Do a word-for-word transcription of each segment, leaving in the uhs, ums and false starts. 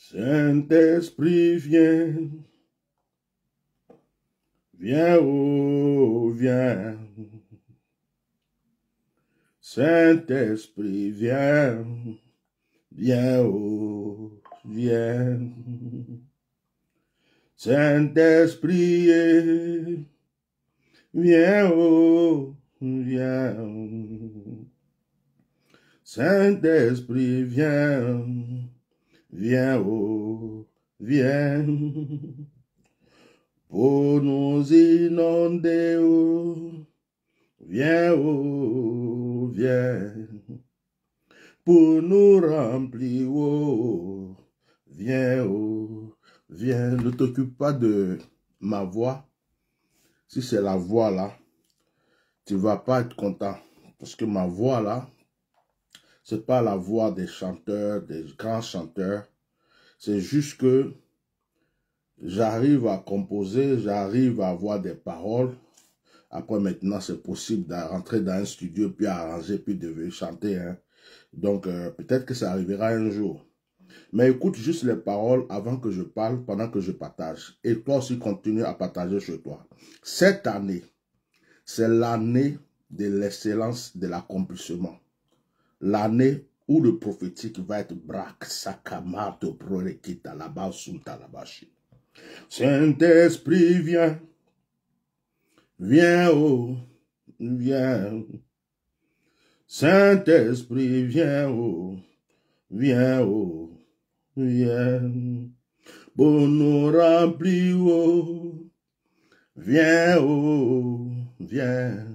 Saint-Esprit, viens, viens, oh, viens. Saint-Esprit, viens, viens, oh, viens. Saint-Esprit, viens, oh, viens. Saint-Esprit, viens, viens, oh, viens. Pour nous inonder, oh, viens, oh, viens. Pour nous remplir, oh, viens, oh, viens. Ne t'occupe pas de ma voix. Si c'est la voix là, tu ne vas pas être content. Parce que ma voix là, ce n'est pas la voix des chanteurs, des grands chanteurs. C'est juste que j'arrive à composer, j'arrive à avoir des paroles. Après, maintenant, c'est possible de rentrer dans un studio, puis arranger, puis de chanter. Hein. Donc, euh, peut-être que ça arrivera un jour. Mais écoute juste les paroles avant que je parle, pendant que je partage. Et toi aussi, continue à partager chez toi. Cette année, c'est l'année de l'excellence de l'accomplissement. L'année où le prophétique va être Brak, Sakamato, Prorekita, Laba, Sulta, Labashi. Saint-Esprit, viens. Viens, oh, viens. Saint-Esprit, viens, oh, viens, oh, viens. Pour nous remplir, oh, viens, oh, viens.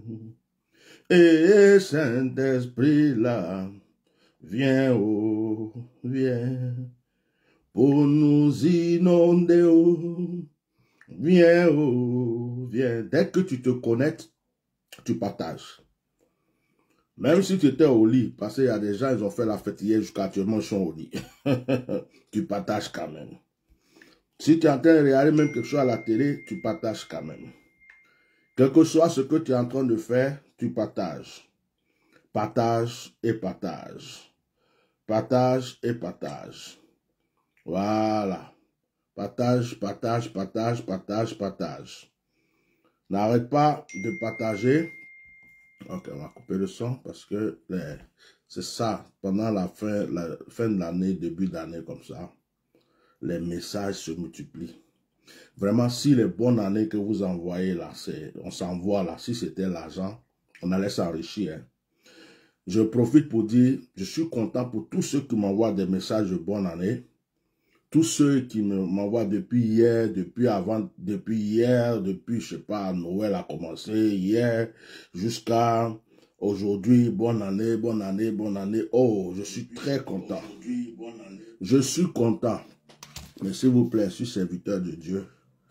Et Saint-Esprit, là, viens, oh, viens. Pour nous inonder, oh, viens, oh, viens. Dès que tu te connectes, tu partages. Même si tu étais au lit, parce qu'il y a des gens, ils ont fait la fête hier jusqu'à actuellement, ils sont au lit. Tu partages quand même. Si tu es en train de regarder même quelque chose à la télé, tu partages quand même. Quel que soit ce que tu es en train de faire, tu partages. Partage et partage. Partage et partage. Voilà. Partage, partage, partage, partage, partage. N'arrête pas de partager. Ok, on va couper le son parce que c'est ça, pendant la fin, la fin de l'année, début d'année comme ça, les messages se multiplient. Vraiment, si les bonnes années que vous envoyez là, on s'envoie là, si c'était l'argent, on allait s'enrichir. Hein. Je profite pour dire, je suis content pour tous ceux qui m'envoient des messages de bonne année. Tous ceux qui m'envoient depuis hier, depuis avant, depuis hier, depuis, je sais pas, Noël a commencé, hier, jusqu'à aujourd'hui, bonne année, bonne année, bonne année. Oh, je suis très content. Je suis content. Mais s'il vous plaît, je suis serviteur de Dieu.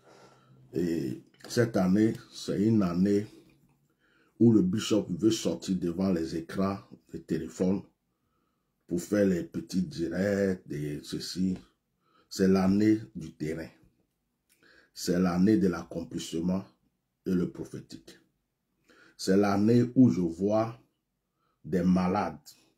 Et cette année, c'est une année où le bishop veut sortir devant les écrans, les téléphones, pour faire les petits directs et ceci. C'est l'année du terrain. C'est l'année de l'accomplissement et le prophétique. C'est l'année où je vois des malades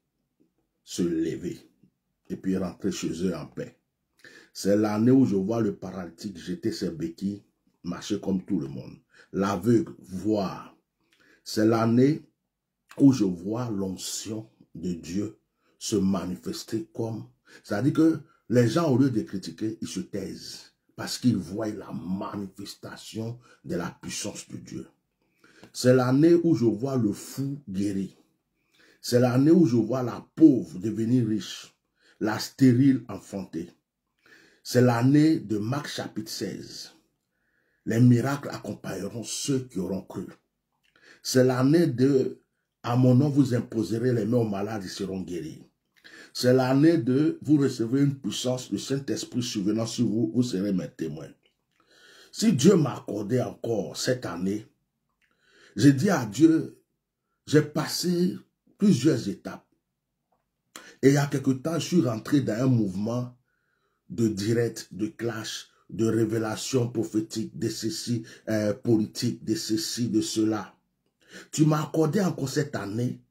se lever et puis rentrer chez eux en paix. C'est l'année où je vois le paralytique jeter ses béquilles, marcher comme tout le monde. L'aveugle voir. C'est l'année où je vois l'onction de Dieu se manifester comme... C'est-à-dire que les gens, au lieu de critiquer, ils se taisent parce qu'ils voient la manifestation de la puissance de Dieu. C'est l'année où je vois le fou guéri. C'est l'année où je vois la pauvre devenir riche, la stérile enfanter. C'est l'année de Marc chapitre seize. Les miracles accompagneront ceux qui auront cru. C'est l'année de « À mon nom, vous imposerez les mains aux malades, ils seront guéris ». C'est l'année de vous recevez une puissance, le Saint-Esprit survenant sur vous, vous serez mes témoins. Si Dieu m'a accordé encore cette année, j'ai dit à Dieu, j'ai passé plusieurs étapes. Et il y a quelque temps, je suis rentré dans un mouvement de direct, de clash, de révélation prophétique, de ceci, euh, politique, de ceci, de cela. Tu m'as accordé encore cette année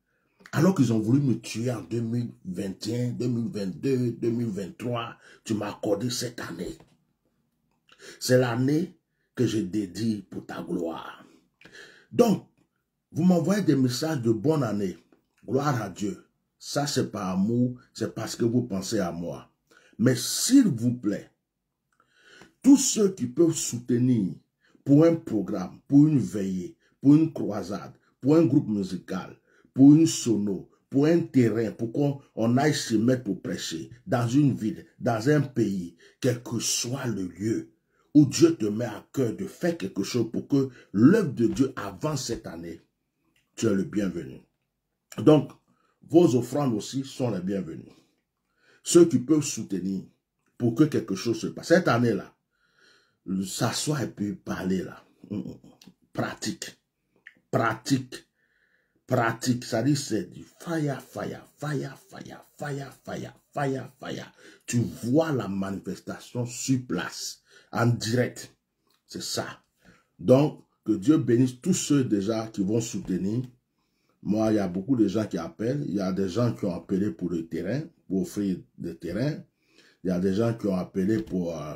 Alors qu'ils ont voulu me tuer en deux mille vingt et un, deux mille vingt-deux, deux mille vingt-trois, tu m'as accordé cette année. C'est l'année que je dédie pour ta gloire. Donc, vous m'envoyez des messages de bonne année. Gloire à Dieu. Ça, c'est par amour, c'est parce que vous pensez à moi. Mais s'il vous plaît, tous ceux qui peuvent soutenir pour un programme, pour une veillée, pour une croisade, pour un groupe musical, pour une sono, pour un terrain, pour qu'on aille se mettre pour prêcher, dans une ville, dans un pays, quel que soit le lieu, où Dieu te met à cœur de faire quelque chose pour que l'œuvre de Dieu avance cette année, tu es le bienvenu. Donc, vos offrandes aussi sont les bienvenues. Ceux qui peuvent soutenir pour que quelque chose se passe. Cette année-là, s'asseoir et puis parler là. Pratique. Pratique. Pratique. Ça dit c'est du fire, fire, fire, fire, fire, fire, fire, fire. Tu vois la manifestation sur place, en direct. C'est ça. Donc, que Dieu bénisse tous ceux déjà qui vont soutenir. Moi, il y a beaucoup de gens qui appellent. Il y a des gens qui ont appelé pour le terrain, pour offrir des terrains. Il y a des gens qui ont appelé pour... Euh,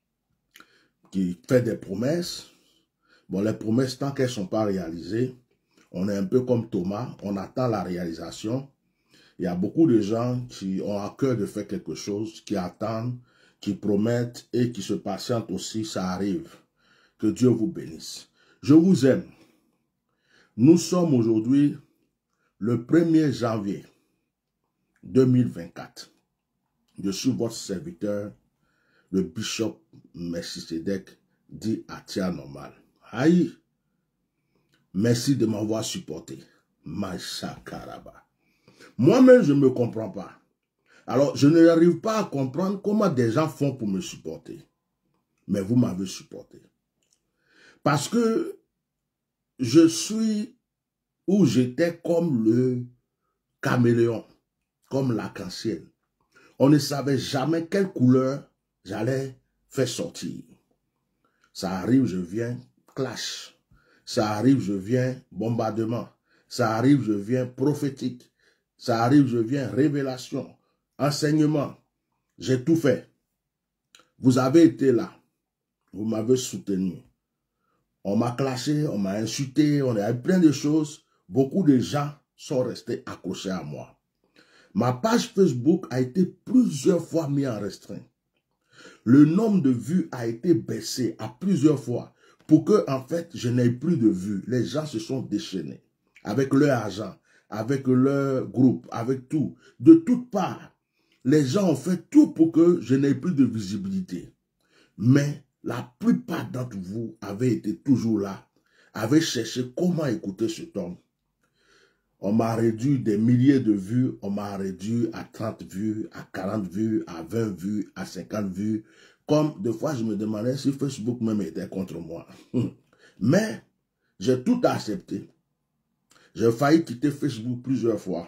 qui font des promesses. Bon, les promesses, tant qu'elles ne sont pas réalisées, on est un peu comme Thomas. On attend la réalisation. Il y a beaucoup de gens qui ont à cœur de faire quelque chose, qui attendent, qui promettent et qui se patientent aussi. Ça arrive. Que Dieu vous bénisse. Je vous aime. Nous sommes aujourd'hui... le premier janvier deux mille vingt-quatre, je suis votre serviteur, le bishop Melchisedec, dit Atia Normal. Aïe, merci de m'avoir supporté. Maïcha Karaba. Moi-même, je ne me comprends pas. Alors, je n'arrive pas à comprendre comment des gens font pour me supporter. Mais vous m'avez supporté. Parce que je suis... où j'étais comme le caméléon, comme l'arc-en-ciel. On ne savait jamais quelle couleur j'allais faire sortir. Ça arrive, je viens, clash. Ça arrive, je viens, bombardement. Ça arrive, je viens, prophétique. Ça arrive, je viens, révélation, enseignement. J'ai tout fait. Vous avez été là. Vous m'avez soutenu. On m'a clashé, on m'a insulté, on a eu plein de choses. Beaucoup de gens sont restés accrochés à moi. Ma page Facebook a été plusieurs fois mise en restreint. Le nombre de vues a été baissé à plusieurs fois pour que, en fait, je n'ai plus de vues. Les gens se sont déchaînés avec leur argent, avec leur groupe, avec tout. De toutes parts, les gens ont fait tout pour que je n'ai plus de visibilité. Mais la plupart d'entre vous avez été toujours là, avez cherché comment écouter cet homme. On m'a réduit des milliers de vues, on m'a réduit à trente vues, à quarante vues, à vingt vues, à cinquante vues. Comme des fois, je me demandais si Facebook même était contre moi. Mais j'ai tout accepté. J'ai failli quitter Facebook plusieurs fois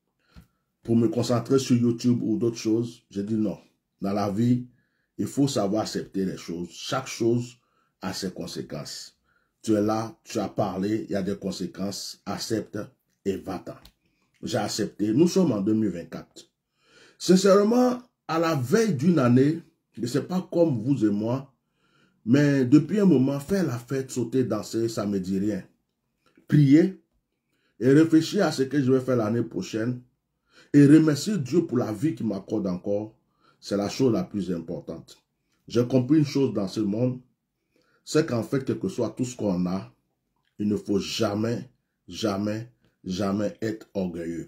pour me concentrer sur YouTube ou d'autres choses. J'ai dit non. Dans la vie, il faut savoir accepter les choses. Chaque chose a ses conséquences. Tu es là, tu as parlé, il y a des conséquences. Accepte et va-t'en. J'ai accepté. Nous sommes en deux mille vingt-quatre. Sincèrement, à la veille d'une année, je ne sais pas comme vous et moi, mais depuis un moment, faire la fête, sauter, danser, ça ne me dit rien. Prier et réfléchir à ce que je vais faire l'année prochaine et remercier Dieu pour la vie qu'il m'accorde encore, c'est la chose la plus importante. J'ai compris une chose dans ce monde, c'est qu'en fait, quel que soit tout ce qu'on a, il ne faut jamais, jamais, jamais être orgueilleux.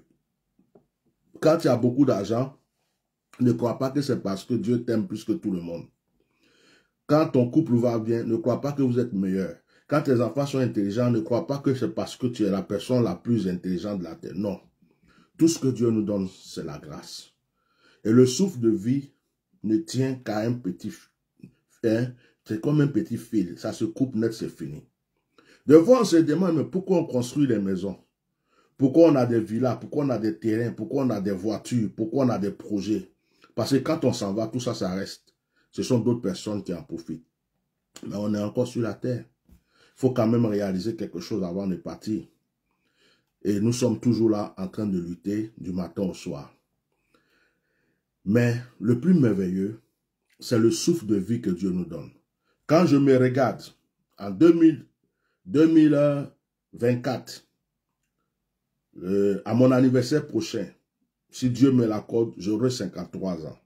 Quand il y a beaucoup d'argent, ne crois pas que c'est parce que Dieu t'aime plus que tout le monde. Quand ton couple va bien, ne crois pas que vous êtes meilleur. Quand tes enfants sont intelligents, ne crois pas que c'est parce que tu es la personne la plus intelligente de la terre. Non. Tout ce que Dieu nous donne, c'est la grâce. Et le souffle de vie ne tient qu'à un petit... Hein, c'est comme un petit fil. Ça se coupe net, c'est fini. Des fois, on se demande, mais pourquoi on construit des maisons? Pourquoi on a des villas? Pourquoi on a des terrains? Pourquoi on a des voitures? Pourquoi on a des projets? Parce que quand on s'en va, tout ça, ça reste. Ce sont d'autres personnes qui en profitent. Mais on est encore sur la terre. Il faut quand même réaliser quelque chose avant de partir. Et nous sommes toujours là en train de lutter du matin au soir. Mais le plus merveilleux, c'est le souffle de vie que Dieu nous donne. Quand je me regarde en deux mille, deux mille vingt-quatre, euh, à mon anniversaire prochain, si Dieu me l'accorde, j'aurai cinquante-trois ans.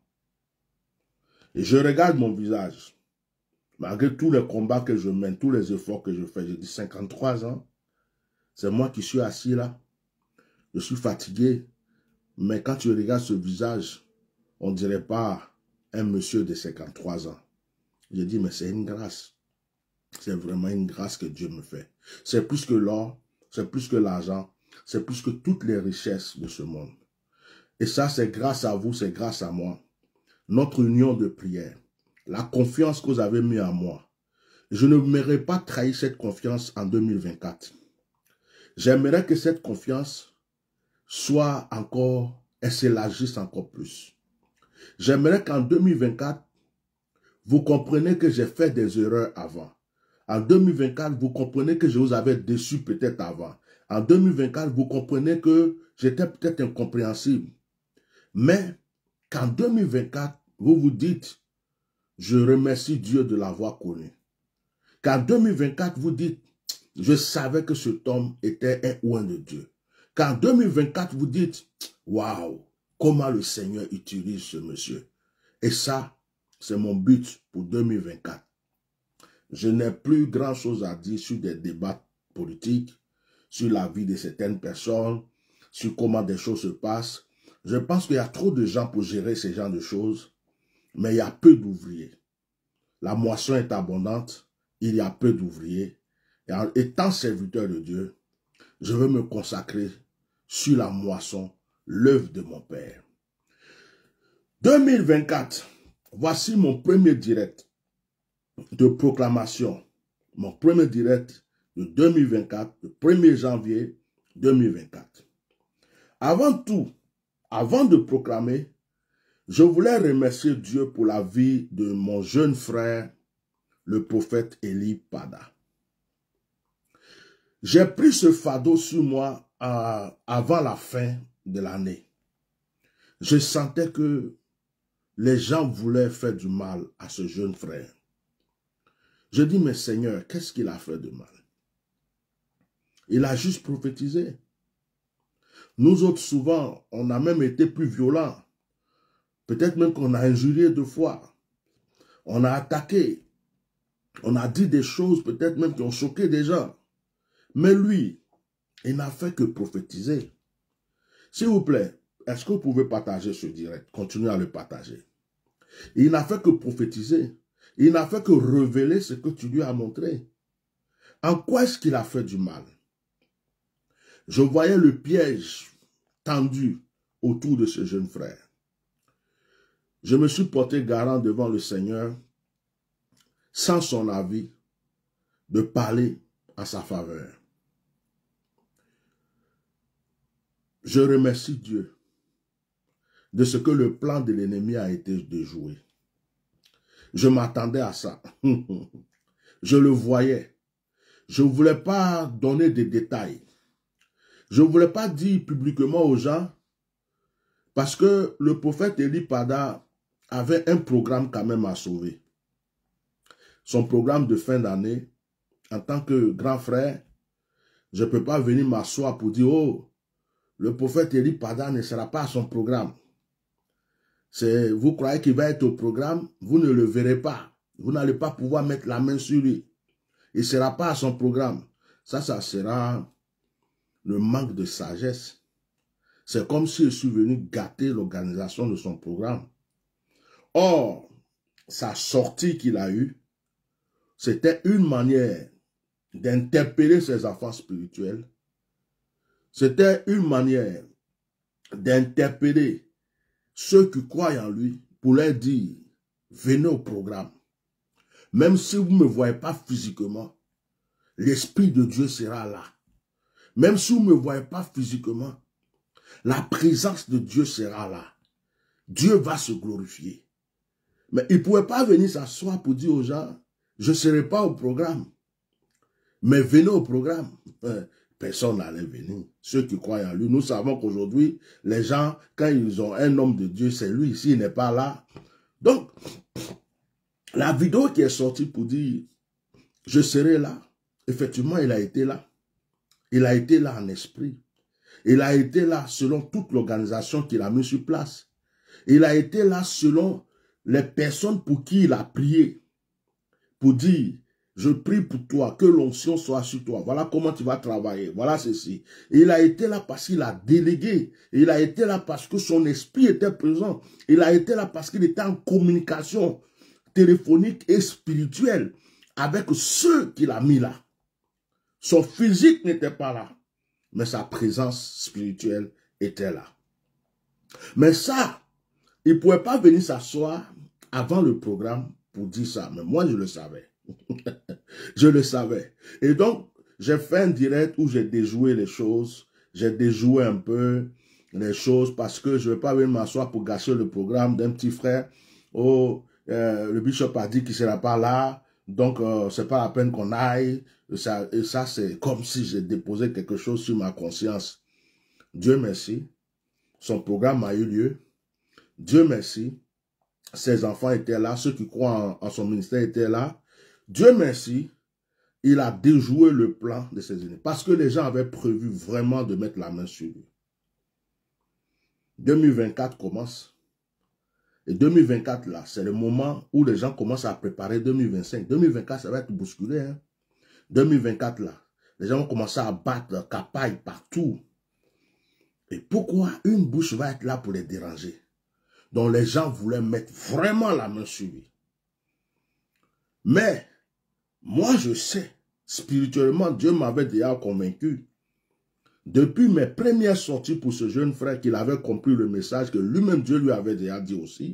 Et je regarde mon visage, malgré tous les combats que je mène, tous les efforts que je fais, je dis cinquante-trois ans, c'est moi qui suis assis là, je suis fatigué, mais quand tu regardes ce visage, on ne dirait pas un monsieur de cinquante-trois ans. Je dis, mais c'est une grâce. C'est vraiment une grâce que Dieu me fait. C'est plus que l'or, c'est plus que l'argent, c'est plus que toutes les richesses de ce monde. Et ça, c'est grâce à vous, c'est grâce à moi. Notre union de prière, la confiance que vous avez mis en moi. Je ne m'aurais pas trahi cette confiance en deux mille vingt-quatre. J'aimerais que cette confiance soit encore, elle s'élargisse encore plus. J'aimerais qu'en deux mille vingt-quatre, vous compreniez que j'ai fait des erreurs avant. En deux mille vingt-quatre, vous comprenez que je vous avais déçu peut-être avant. En deux mille vingt-quatre, vous comprenez que j'étais peut-être incompréhensible. Mais qu'en deux mille vingt-quatre, vous vous dites, je remercie Dieu de l'avoir connu. Qu'en deux mille vingt-quatre, vous dites, je savais que cet homme était un oint de Dieu. Qu'en deux mille vingt-quatre, vous dites, waouh, comment le Seigneur utilise ce monsieur. Et ça, c'est mon but pour deux mille vingt-quatre. Je n'ai plus grand chose à dire sur des débats politiques, sur la vie de certaines personnes, sur comment des choses se passent. Je pense qu'il y a trop de gens pour gérer ce genre de choses, mais il y a peu d'ouvriers. La moisson est abondante, il y a peu d'ouvriers. Et en étant serviteur de Dieu, je veux me consacrer sur la moisson, l'œuvre de mon Père. deux mille vingt-quatre, voici mon premier direct de proclamation. Mon premier direct de deux mille vingt-quatre, le premier janvier deux mille vingt-quatre. Avant tout, avant de proclamer, je voulais remercier Dieu pour la vie de mon jeune frère, le prophète Eli Pada. J'ai pris ce fardeau sur moi euh, avant la fin de l'année. Je sentais que les gens voulaient faire du mal à ce jeune frère. Je dis, mais Seigneur, qu'est-ce qu'il a fait de mal? Il a juste prophétisé. Nous autres, souvent, on a même été plus violents. Peut-être même qu'on a injurié deux fois. On a attaqué. On a dit des choses peut-être même qui ont choqué des gens. Mais lui, il n'a fait que prophétiser. S'il vous plaît, est-ce que vous pouvez partager ce direct? Continuez à le partager. Il n'a fait que prophétiser. Il n'a fait que révéler ce que tu lui as montré. En quoi est-ce qu'il a fait du mal? Je voyais le piège tendu autour de ce jeune frère. Je me suis porté garant devant le Seigneur, sans son avis, de parler en sa faveur. Je remercie Dieu de ce que le plan de l'ennemi a été déjoué. Je m'attendais à ça. Je le voyais. Je ne voulais pas donner des détails. Je ne voulais pas dire publiquement aux gens, parce que le prophète Eli Pada avait un programme quand même à sauver. Son programme de fin d'année, en tant que grand frère, je ne peux pas venir m'asseoir pour dire, oh, le prophète Eli Pada ne sera pas à son programme. Vous croyez qu'il va être au programme, vous ne le verrez pas. Vous n'allez pas pouvoir mettre la main sur lui. Il ne sera pas à son programme. Ça, ça sera le manque de sagesse. C'est comme si je suis venu gâter l'organisation de son programme. Or, sa sortie qu'il a eue, c'était une manière d'interpeller ses enfants spirituels. C'était une manière d'interpeller ceux qui croient en lui pour leur dire, venez au programme. Même si vous ne me voyez pas physiquement, l'Esprit de Dieu sera là. Même si vous ne me voyez pas physiquement, la présence de Dieu sera là. Dieu va se glorifier. Mais il ne pouvait pas venir s'asseoir pour dire aux gens, je ne serai pas au programme. Mais venez au programme. personne n'allait venir. Ceux qui croient en lui, nous savons qu'aujourd'hui, les gens, quand ils ont un homme de Dieu, c'est lui. S'il n'est pas là. Donc, la vidéo qui est sortie pour dire, je serai là. Effectivement, il a été là. Il a été là en esprit. Il a été là selon toute l'organisation qu'il a mis sur place. Il a été là selon les personnes pour qui il a prié. Pour dire, je prie pour toi, que l'onction soit sur toi. Voilà comment tu vas travailler. Voilà ceci. Et il a été là parce qu'il a délégué. Il a été là parce que son esprit était présent. Il a été là parce qu'il était en communication téléphonique et spirituelle avec ceux qu'il a mis là. Son physique n'était pas là, mais sa présence spirituelle était là. Mais ça, il ne pouvait pas venir s'asseoir avant le programme pour dire ça. Mais moi, je le savais. Je le savais. Et donc, j'ai fait un direct où j'ai déjoué les choses. J'ai déjoué un peu les choses parce que je ne vais pas venir m'asseoir pour gâcher le programme d'un petit frère. Oh, euh, le bishop a dit qu'il ne sera pas là. Donc, euh, ce n'est pas la peine qu'on aille. Ça, et ça, c'est comme si j'ai déposé quelque chose sur ma conscience. Dieu merci. Son programme a eu lieu. Dieu merci. Ses enfants étaient là. Ceux qui croient en, en son ministère étaient là. Dieu merci. Il a déjoué le plan de ses ennemis. Parce que les gens avaient prévu vraiment de mettre la main sur lui. deux mille vingt-quatre commence. Et deux mille vingt-quatre, là, c'est le moment où les gens commencent à préparer deux mille vingt-cinq. deux mille vingt-quatre, ça va être bousculé. Hein? deux mille vingt-quatre, là, les gens vont commencer à battre capaille partout. Et pourquoi une bouche va être là pour les déranger? Donc les gens voulaient mettre vraiment la main sur lui. Mais, moi je sais, spirituellement, Dieu m'avait déjà convaincu. Depuis mes premières sorties pour ce jeune frère, qu'il avait compris le message que lui-même Dieu lui avait déjà dit aussi.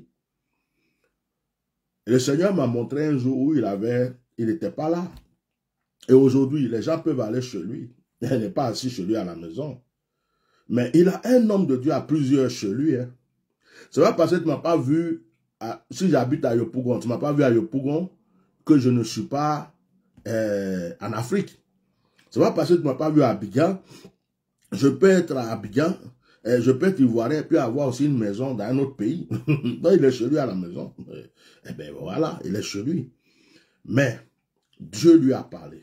Et le Seigneur m'a montré un jour où il avait, il n'était pas là. Et aujourd'hui, les gens peuvent aller chez lui. Il n'est pas assis chez lui à la maison. Mais il a un homme de Dieu à plusieurs chez lui. Hein. C'est pas parce que tu ne m'as pas vu, à, si j'habite à Yopougon, tu ne m'as pas vu à Yopougon, que je ne suis pas euh, en Afrique. C'est pas parce que tu ne m'as pas vu à Abidjan, je peux être à Abidjan, euh, je peux être ivoirien, puis avoir aussi une maison dans un autre pays. Donc il est chez lui à la maison. Eh bien voilà, il est chez lui. Mais Dieu lui a parlé.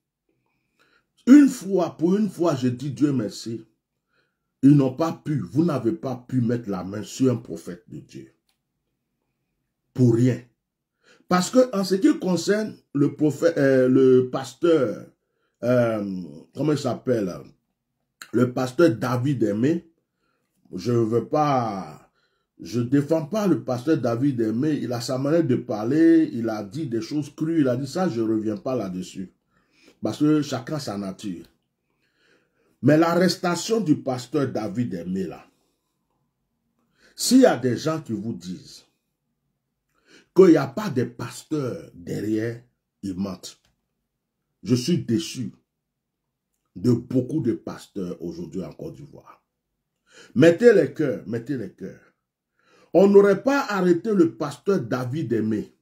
Une fois, pour une fois, je dis Dieu merci. Ils n'ont pas pu, vous n'avez pas pu mettre la main sur un prophète de Dieu. Pour rien. Parce que en ce qui concerne le prophète, euh, le pasteur, euh, comment il s'appelle, le pasteur David Aimé, je ne veux pas, je ne défends pas le pasteur David Aimé, il a sa manière de parler, il a dit des choses crues, il a dit ça, je ne reviens pas là-dessus. Parce que chacun sa nature. Mais l'arrestation du pasteur David Aimé là, s'il y a des gens qui vous disent qu'il n'y a pas de pasteur derrière, ils mentent. Je suis déçu de beaucoup de pasteurs aujourd'hui en Côte d'Ivoire. Mettez les cœurs, mettez les cœurs. On n'aurait pas arrêté le pasteur David Aimé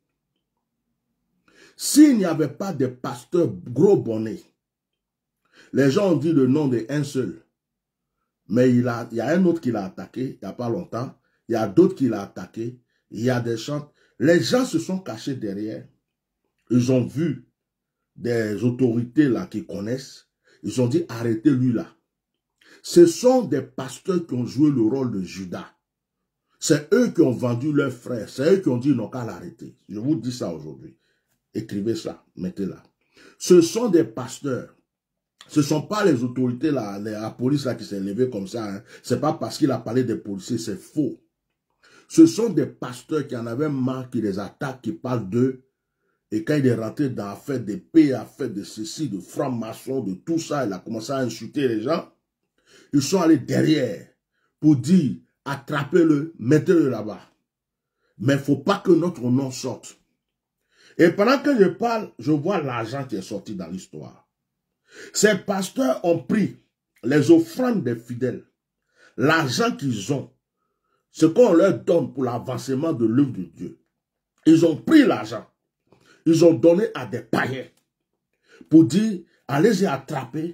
s'il n'y avait pas de pasteur gros bonnet. Les gens ont dit le nom d'un seul. Mais il, a, il y a un autre qui l'a attaqué il n'y a pas longtemps. Il y a d'autres qui l'ont attaqué. Il y a des chants. Les gens se sont cachés derrière. Ils ont vu des autorités là qui connaissent. Ils ont dit arrêtez lui là. Ce sont des pasteurs qui ont joué le rôle de Judas. C'est eux qui ont vendu leurs frères. C'est eux qui ont dit non qu'à l'arrêter. Je vous dis ça aujourd'hui. Écrivez ça, mettez-la. Ce sont des pasteurs. Ce ne sont pas les autorités, là, la police là, qui s'est levée comme ça. Hein. Ce n'est pas parce qu'il a parlé des policiers, c'est faux. Ce sont des pasteurs qui en avaient marre, qui les attaquent, qui parlent d'eux. Et quand il est rentré dans l'affaire des pays, affaire de ceci, de francs-maçons, de tout ça, il a commencé à insulter les gens. Ils sont allés derrière pour dire, attrapez-le, mettez-le là-bas. Mais il ne faut pas que notre nom sorte. Et pendant que je parle, je vois l'argent qui est sorti dans l'histoire. Ces pasteurs ont pris les offrandes des fidèles, l'argent qu'ils ont, ce qu'on leur donne pour l'avancement de l'œuvre de Dieu. Ils ont pris l'argent, ils ont donné à des païens pour dire, allez-y attraper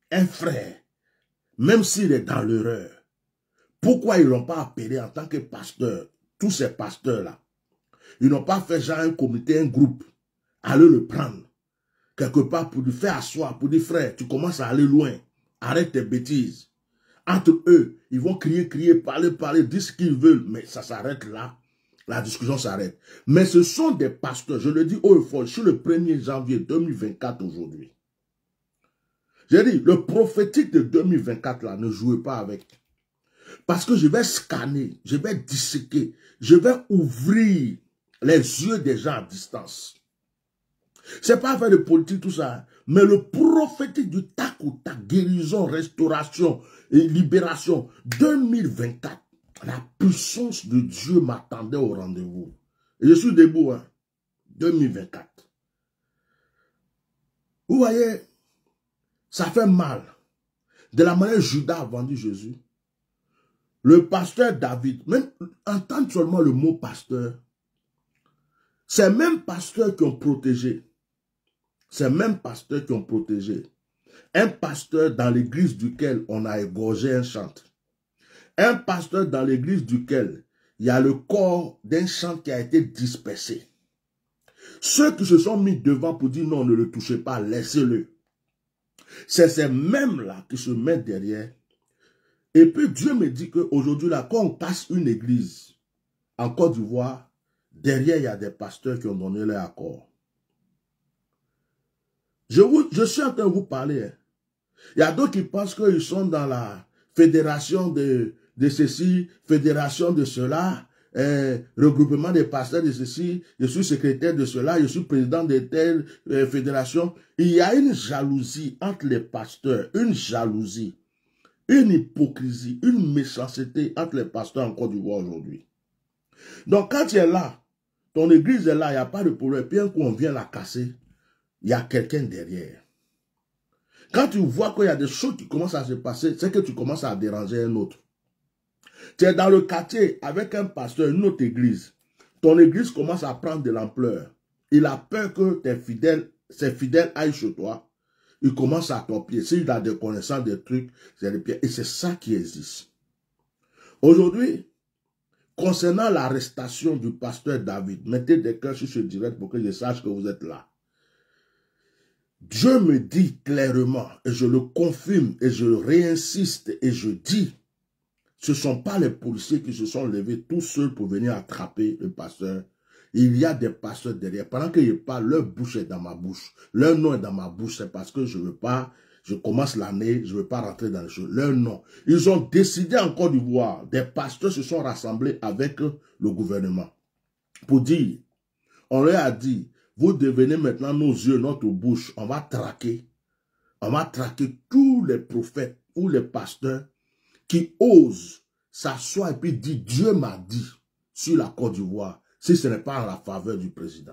un frère, même s'il est dans l'erreur, pourquoi ils n'ont pas appelé en tant que pasteur, tous ces pasteurs-là? Ils n'ont pas fait genre un comité, un groupe, aller le prendre, quelque part pour lui faire asseoir, pour dire, frère, tu commences à aller loin, arrête tes bêtises. Entre eux, ils vont crier, crier, parler, parler, dire ce qu'ils veulent, mais ça s'arrête là. La discussion s'arrête. Mais ce sont des pasteurs, je le dis haut et fort, je suis le premier janvier deux mille vingt-quatre aujourd'hui. J'ai dit, le prophétique de deux mille vingt-quatre là, ne jouez pas avec. Parce que je vais scanner, je vais disséquer, je vais ouvrir les yeux des gens à distance. C'est pas faire de politique, tout ça, mais le prophétique du tac au tac, guérison, restauration et libération, deux mille vingt-quatre. La puissance de Dieu m'attendait au rendez-vous. Et je suis debout, hein. deux mille vingt-quatre. Vous voyez, ça fait mal. De la manière Judas a vendu Jésus. Le pasteur David, même entendre seulement le mot pasteur, ces mêmes pasteurs qui ont protégé, ces mêmes pasteurs qui ont protégé, un pasteur dans l'église duquel on a égorgé un chantre. Un pasteur dans l'église duquel il y a le corps d'un chantre qui a été dispersé. Ceux qui se sont mis devant pour dire non, ne le touchez pas, laissez-le. C'est ces mêmes-là qui se mettent derrière. Et puis Dieu me dit qu'aujourd'hui, là, quand on casse une église en Côte d'Ivoire, derrière, il y a des pasteurs qui ont donné leur accord. Je, vous, je suis en train de vous parler. Hein. Il y a d'autres qui pensent qu'ils sont dans la fédération de... de ceci, fédération de cela, euh, regroupement des pasteurs de ceci, je suis secrétaire de cela, je suis président de telle euh, fédération. Il y a une jalousie entre les pasteurs, une jalousie, une hypocrisie, une méchanceté entre les pasteurs en Côte d'Ivoire aujourd'hui. Donc quand tu es là, ton église est là, il n'y a pas de problème, bien qu'on vient la casser, il y a quelqu'un derrière. Quand tu vois qu'il y a des choses qui commencent à se passer, c'est que tu commences à déranger un autre. Tu es dans le quartier avec un pasteur, une autre église. Ton église commence à prendre de l'ampleur. Il a peur que tes fidèles, ses fidèles aillent chez toi. Il commence à t'empier. S'il a des connaissances, des trucs, c'est des pieds. Et c'est ça qui existe. Aujourd'hui, concernant l'arrestation du pasteur David, mettez des cœurs sur ce direct pour que je sache que vous êtes là. Dieu me dit clairement, et je le confirme, et je le réinsiste, et je dis, ce ne sont pas les policiers qui se sont levés tout seuls pour venir attraper le pasteur. Il y a des pasteurs derrière. Pendant que je parle, leur bouche est dans ma bouche. Leur nom est dans ma bouche. C'est parce que je ne veux pas, je commence l'année, je ne veux pas rentrer dans les choses. Leur nom. Ils ont décidé en Côte d'Ivoire, des pasteurs se sont rassemblés avec le gouvernement. Pour dire, on leur a dit, vous devenez maintenant nos yeux, notre bouche. On va traquer. On va traquer tous les prophètes ou les pasteurs qui osent s'asseoir et puis dire Dieu m'a dit sur la Côte d'Ivoire, si ce n'est pas en la faveur du président.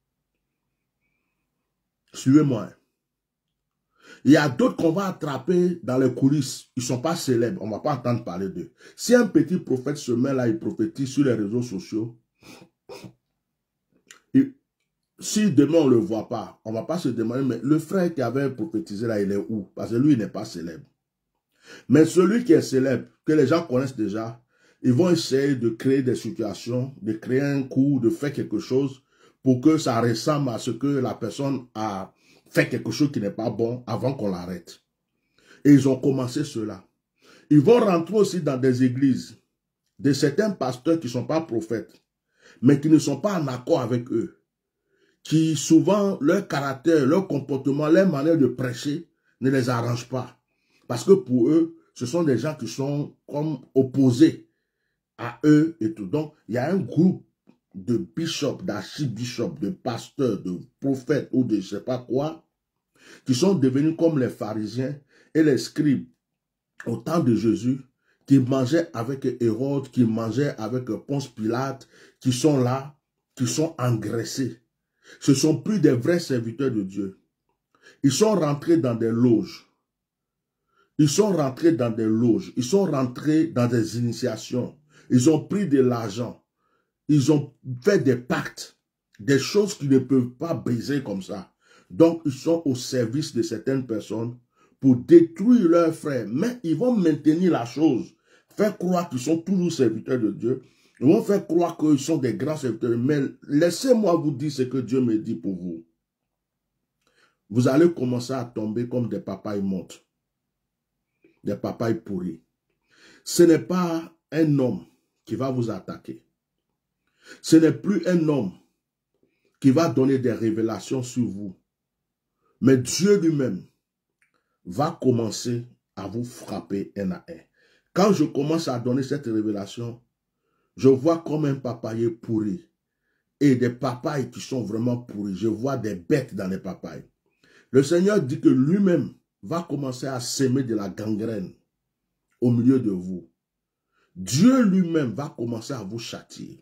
Suivez-moi. Il y a d'autres qu'on va attraper dans les coulisses. Ils ne sont pas célèbres. On ne va pas entendre parler d'eux. Si un petit prophète se met là, il prophétise sur les réseaux sociaux, et si demain on ne le voit pas, on ne va pas se demander, mais le frère qui avait prophétisé là, il est où? Parce que lui, il n'est pas célèbre. Mais celui qui est célèbre, que les gens connaissent déjà, ils vont essayer de créer des situations, de créer un coup, de faire quelque chose pour que ça ressemble à ce que la personne a fait quelque chose qui n'est pas bon avant qu'on l'arrête. Et ils ont commencé cela. Ils vont rentrer aussi dans des églises de certains pasteurs qui ne sont pas prophètes, mais qui ne sont pas en accord avec eux, qui souvent leur caractère, leur comportement, leur manière de prêcher ne les arrange pas. Parce que pour eux, ce sont des gens qui sont comme opposés à eux et tout. Donc, il y a un groupe de bishops, d'archibishops, de pasteurs, de prophètes ou de je ne sais pas quoi, qui sont devenus comme les pharisiens et les scribes au temps de Jésus, qui mangeaient avec Hérode, qui mangeaient avec Ponce Pilate, qui sont là, qui sont engraissés. Ce ne sont plus des vrais serviteurs de Dieu. Ils sont rentrés dans des loges. Ils sont rentrés dans des loges. Ils sont rentrés dans des initiations. Ils ont pris de l'argent. Ils ont fait des pactes. Des choses qu'ils ne peuvent pas briser comme ça. Donc, ils sont au service de certaines personnes pour détruire leurs frères. Mais ils vont maintenir la chose, faire croire qu'ils sont toujours serviteurs de Dieu. Ils vont faire croire qu'ils sont des grands serviteurs. Mais laissez-moi vous dire ce que Dieu me dit pour vous. Vous allez commencer à tomber comme des papayes mortes, des papayes pourries. Ce n'est pas un homme qui va vous attaquer. Ce n'est plus un homme qui va donner des révélations sur vous. Mais Dieu lui-même va commencer à vous frapper un à un. Quand je commence à donner cette révélation, je vois comme un papayer pourri et des papayes qui sont vraiment pourris. Je vois des bêtes dans les papayes. Le Seigneur dit que lui-même va commencer à semer de la gangrène au milieu de vous. Dieu lui-même va commencer à vous châtier.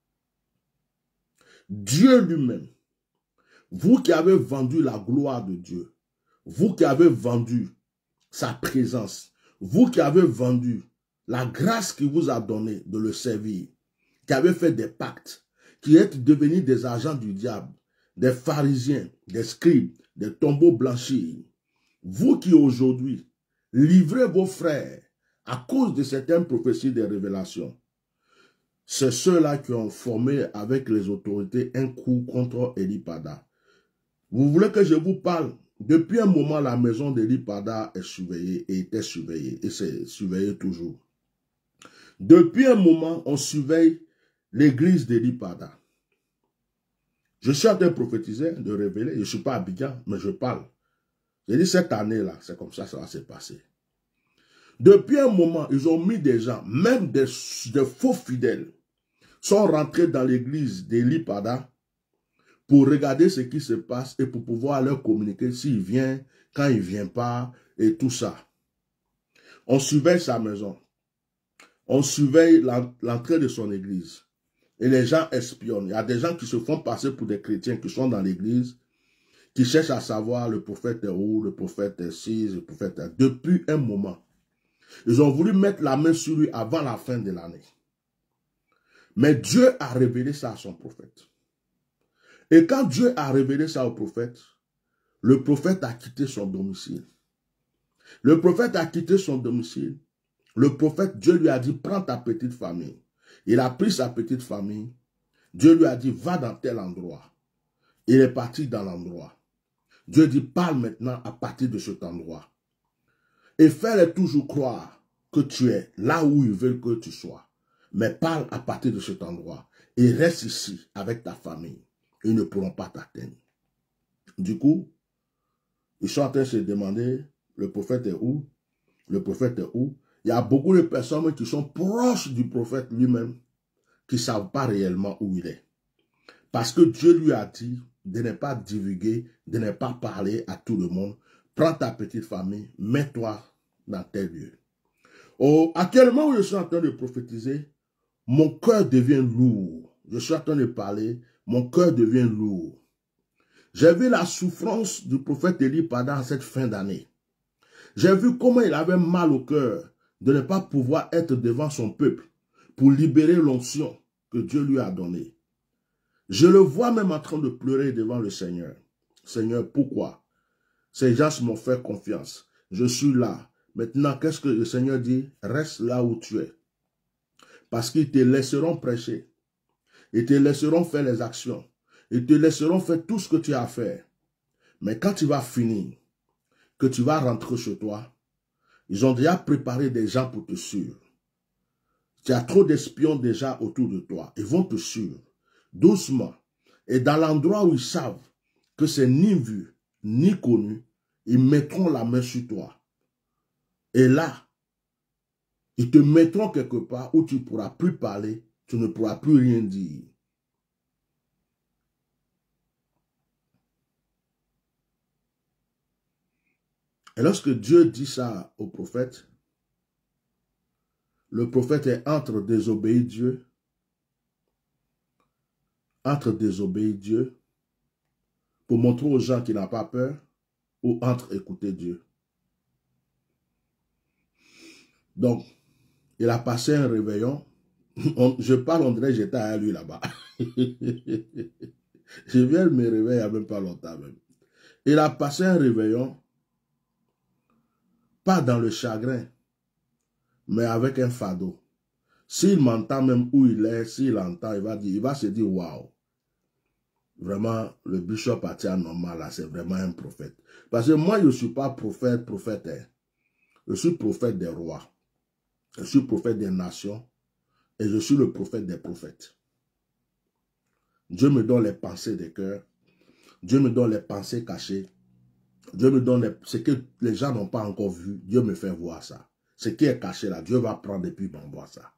Dieu lui-même, vous qui avez vendu la gloire de Dieu, vous qui avez vendu sa présence, vous qui avez vendu la grâce qu'il vous a donnée de le servir, qui avez fait des pactes, qui êtes devenus des agents du diable, des pharisiens, des scribes, des tombeaux blanchis, vous qui aujourd'hui livrez vos frères à cause de certaines prophéties des révélations, c'est ceux-là qui ont formé avec les autorités un coup contre Eli Pada. Vous voulez que je vous parle? Depuis un moment, la maison d'Eli Pada est surveillée et était surveillée et c'est surveillée toujours. Depuis un moment, on surveille l'église d'Eli Pada. Je suis en train de prophétiser, de révéler. Je ne suis pas à Abidjan, mais je parle. J'ai dit cette année-là, c'est comme ça que ça va se passer. Depuis un moment, ils ont mis des gens, même des, des faux fidèles, sont rentrés dans l'église d'Eli Pada pour regarder ce qui se passe et pour pouvoir leur communiquer s'il vient, quand il ne vient pas, et tout ça. On surveille sa maison. On surveille l'entrée de son église. Et les gens espionnent. Il y a des gens qui se font passer pour des chrétiens qui sont dans l'église, qui cherchent à savoir le prophète est où, le prophète est ci, le prophète est... Depuis un moment, ils ont voulu mettre la main sur lui avant la fin de l'année. Mais Dieu a révélé ça à son prophète. Et quand Dieu a révélé ça au prophète, le prophète a quitté son domicile. Le prophète a quitté son domicile. Le prophète, Dieu lui a dit, prends ta petite famille. Il a pris sa petite famille. Dieu lui a dit, va dans tel endroit. Il est parti dans l'endroit. Dieu dit, parle maintenant à partir de cet endroit. Et fais-les toujours croire que tu es là où ils veulent que tu sois. Mais parle à partir de cet endroit. Et reste ici avec ta famille. Ils ne pourront pas t'atteindre. Du coup, ils sont en train de se demander, le prophète est où? Le prophète est où? Il y a beaucoup de personnes qui sont proches du prophète lui-même, qui ne savent pas réellement où il est. Parce que Dieu lui a dit de ne pas divulguer, de ne pas parler à tout le monde. Prends ta petite famille, mets-toi dans tel lieu. Oh, actuellement où je suis en train de prophétiser, mon cœur devient lourd. Je suis en train de parler, mon cœur devient lourd. J'ai vu la souffrance du prophète Eli pendant cette fin d'année. J'ai vu comment il avait mal au cœur de ne pas pouvoir être devant son peuple pour libérer l'onction que Dieu lui a donnée. Je le vois même en train de pleurer devant le Seigneur. Seigneur, pourquoi? Ces gens m'ont fait confiance. Je suis là. Maintenant, qu'est-ce que le Seigneur dit? Reste là où tu es. Parce qu'ils te laisseront prêcher. Ils te laisseront faire les actions. Ils te laisseront faire tout ce que tu as à faire. Mais quand tu vas finir, que tu vas rentrer chez toi, ils ont déjà préparé des gens pour te suivre. Tu as trop d'espions déjà autour de toi. Ils vont te suivre. Doucement. Et dans l'endroit où ils savent que c'est ni vu, ni connu, ils mettront la main sur toi. Et là, ils te mettront quelque part où tu ne pourras plus parler, tu ne pourras plus rien dire. Et lorsque Dieu dit ça au prophète, le prophète est entre désobéir Dieu, entre désobéir Dieu, pour montrer aux gens qu'il n'a pas peur, ou entre écouter Dieu. Donc, il a passé un réveillon. On, je parle, on dirait que j'étais à lui là-bas. Je viens de me réveiller il n'y a même pas longtemps même. Il a passé un réveillon. pas dans le chagrin, mais avec un fardeau. S'il m'entend même où il est, s'il entend, il va, dire, il va se dire, waouh, vraiment, le bishop Atia normal, là, c'est vraiment un prophète. Parce que moi, je ne suis pas prophète, prophète. Hein. Je suis prophète des rois. Je suis prophète des nations. Et je suis le prophète des prophètes. Dieu me donne les pensées des cœurs. Dieu me donne les pensées cachées. Dieu me donne les, ce que les gens n'ont pas encore vu. Dieu me fait voir ça. Ce qui est caché là, Dieu va prendre et puis m'envoie ça.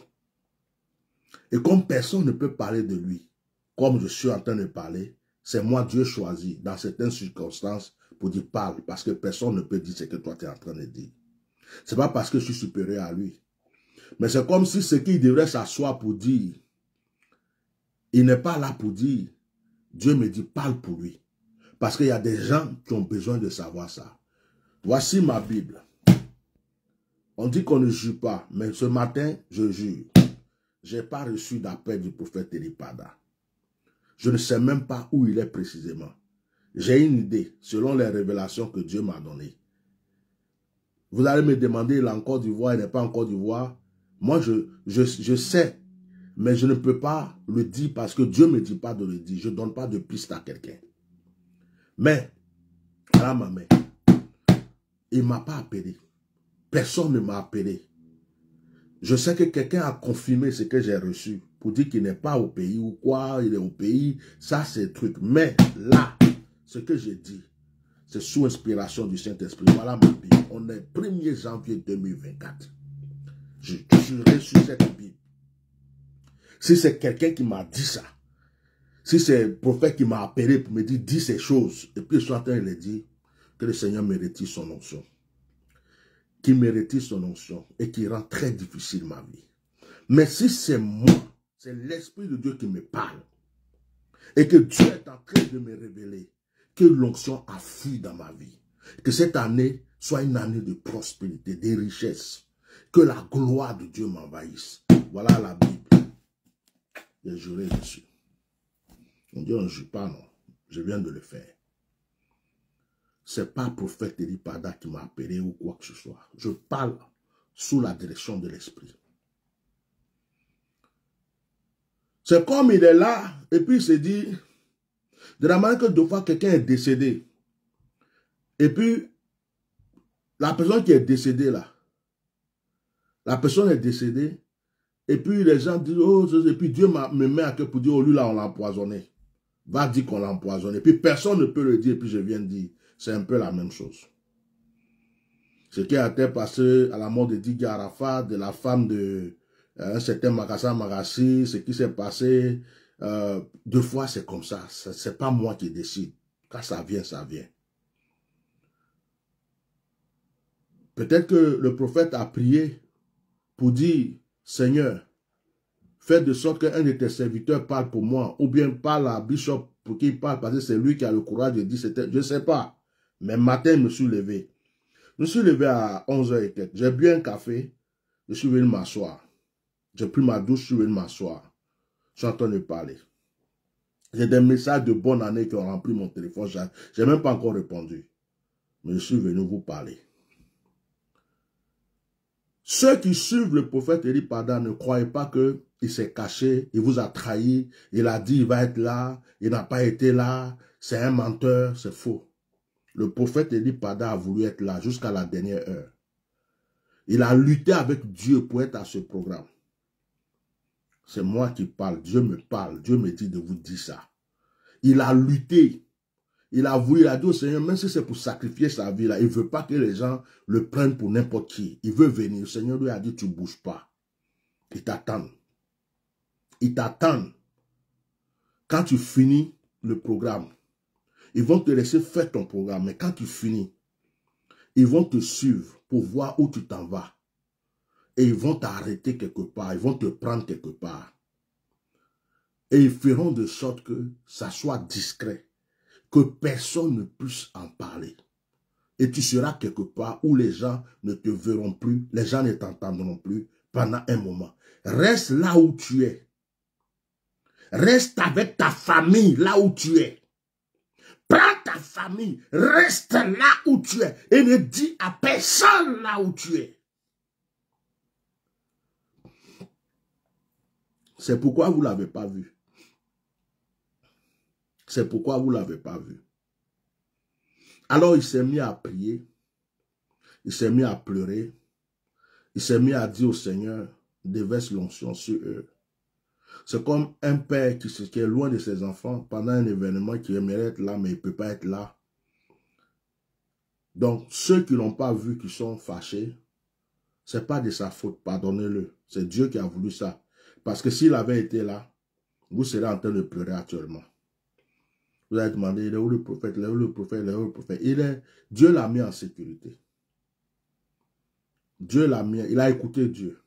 Et comme personne ne peut parler de lui, comme je suis en train de parler, c'est moi Dieu choisi dans certaines circonstances pour dire parle, parce que personne ne peut dire ce que toi tu es en train de dire. Ce n'est pas parce que je suis supérieur à lui. Mais c'est comme si ce qu'il devrait s'asseoir pour dire, il n'est pas là pour dire. Dieu me dit parle pour lui. Parce qu'il y a des gens qui ont besoin de savoir ça. Voici ma Bible. On dit qu'on ne jure pas, mais ce matin, je jure. Je n'ai pas reçu d'appel du prophète Elipada. Je ne sais même pas où il est précisément. J'ai une idée, selon les révélations que Dieu m'a données. Vous allez me demander, il est en Côte d'Ivoire, il n'est pas en Côte d'Ivoire. Moi, je, je, je sais, mais je ne peux pas le dire parce que Dieu ne me dit pas de le dire. Je ne donne pas de piste à quelqu'un. Mais, là, ma mère, il ne m'a pas appelé. Personne ne m'a appelé. Je sais que quelqu'un a confirmé ce que j'ai reçu pour dire qu'il n'est pas au pays ou quoi, il est au pays. Ça, c'est le truc. Mais là, ce que j'ai dit, c'est sous inspiration du Saint-Esprit. Voilà ma Bible. On est premier janvier deux mille vingt-quatre. Je jurerai sur cette Bible. Si c'est quelqu'un qui m'a dit ça, si c'est le prophète qui m'a appelé pour me dire, dis ces choses, et puis je suis en train de le dire, que le Seigneur me retire son onction. Qui me retire son onction et qui rend très difficile ma vie. Mais si c'est moi, c'est l'Esprit de Dieu qui me parle, et que Dieu est en train de me révéler que l'onction a fui dans ma vie, que cette année soit une année de prospérité, de richesse, que la gloire de Dieu m'envahisse. Voilà la Bible. J'ai juré dessus. On dit on ne jure pas, non. Je viens de le faire. Ce n'est pas le prophète Elipada qui m'a appelé ou quoi que ce soit. Je parle sous la direction de l'Esprit. C'est comme il est là, et puis il se dit, de la manière que deux fois quelqu'un est décédé, et puis la personne qui est décédée là, la personne est décédée, et puis les gens disent, oh, et puis Dieu me met à cœur pour dire, oh, lui là, on l'a empoisonné. Va dire qu'on l'a empoisonné. Et puis personne ne peut le dire, et puis je viens de dire, c'est un peu la même chose. Ce qui a été passé à la mort de Didier Arafat, de la femme de euh, un certain Makassa Marassi, ce qui s'est passé, euh, deux fois c'est comme ça. Ce n'est pas moi qui décide. Quand ça vient, ça vient. Peut-être que le prophète a prié pour dire, Seigneur, fais de sorte qu'un de tes serviteurs parle pour moi, ou bien parle à Bishop pour qu'il parle, parce que c'est lui qui a le courage de dire, je ne sais pas. Mais matin, je me suis levé. Je me suis levé à onze heures et quelques. J'ai bu un café. Je suis venu m'asseoir. J'ai pris ma douche, je suis venu m'asseoir. Je suis en train de parler. J'ai des messages de bonne année qui ont rempli mon téléphone. Je n'ai même pas encore répondu. Mais je suis venu vous parler. Ceux qui suivent le prophète Elipada ne croyez pas qu'il s'est caché, il vous a trahi, il a dit il va être là, il n'a pas été là, c'est un menteur, c'est faux. Le prophète Elipada a voulu être là jusqu'à la dernière heure. Il a lutté avec Dieu pour être à ce programme. C'est moi qui parle, Dieu me parle, Dieu me dit de vous dire ça. Il a lutté, il a voulu, il a dit au Seigneur, même si c'est pour sacrifier sa vie, là, il ne veut pas que les gens le prennent pour n'importe qui. Il veut venir. Le Seigneur lui a dit, tu ne bouges pas. Il t'attend. Il t'attend. Quand tu finis le programme, ils vont te laisser faire ton programme, mais quand tu finis, ils vont te suivre pour voir où tu t'en vas. Et ils vont t'arrêter quelque part, ils vont te prendre quelque part. Et ils feront de sorte que ça soit discret, que personne ne puisse en parler. Et tu seras quelque part où les gens ne te verront plus, les gens ne t'entendront plus pendant un moment. Reste là où tu es. Reste avec ta famille là où tu es. Prends ta famille. Reste là où tu es et ne dis à personne là où tu es. C'est pourquoi vous ne l'avez pas vu. C'est pourquoi vous ne l'avez pas vu. Alors il s'est mis à prier. Il s'est mis à pleurer. Il s'est mis à dire au Seigneur, déverse l'onction sur eux. C'est comme un père qui, qui est loin de ses enfants pendant un événement qui aimerait être là, mais il ne peut pas être là. Donc, ceux qui ne l'ont pas vu, qui sont fâchés, ce n'est pas de sa faute, pardonnez-le. C'est Dieu qui a voulu ça. Parce que s'il avait été là, vous serez en train de pleurer actuellement. Vous avez demandé, il est où le prophète, il est où le prophète, il est où le prophète. Il est, Dieu l'a mis en sécurité. Dieu l'a mis, il a écouté Dieu.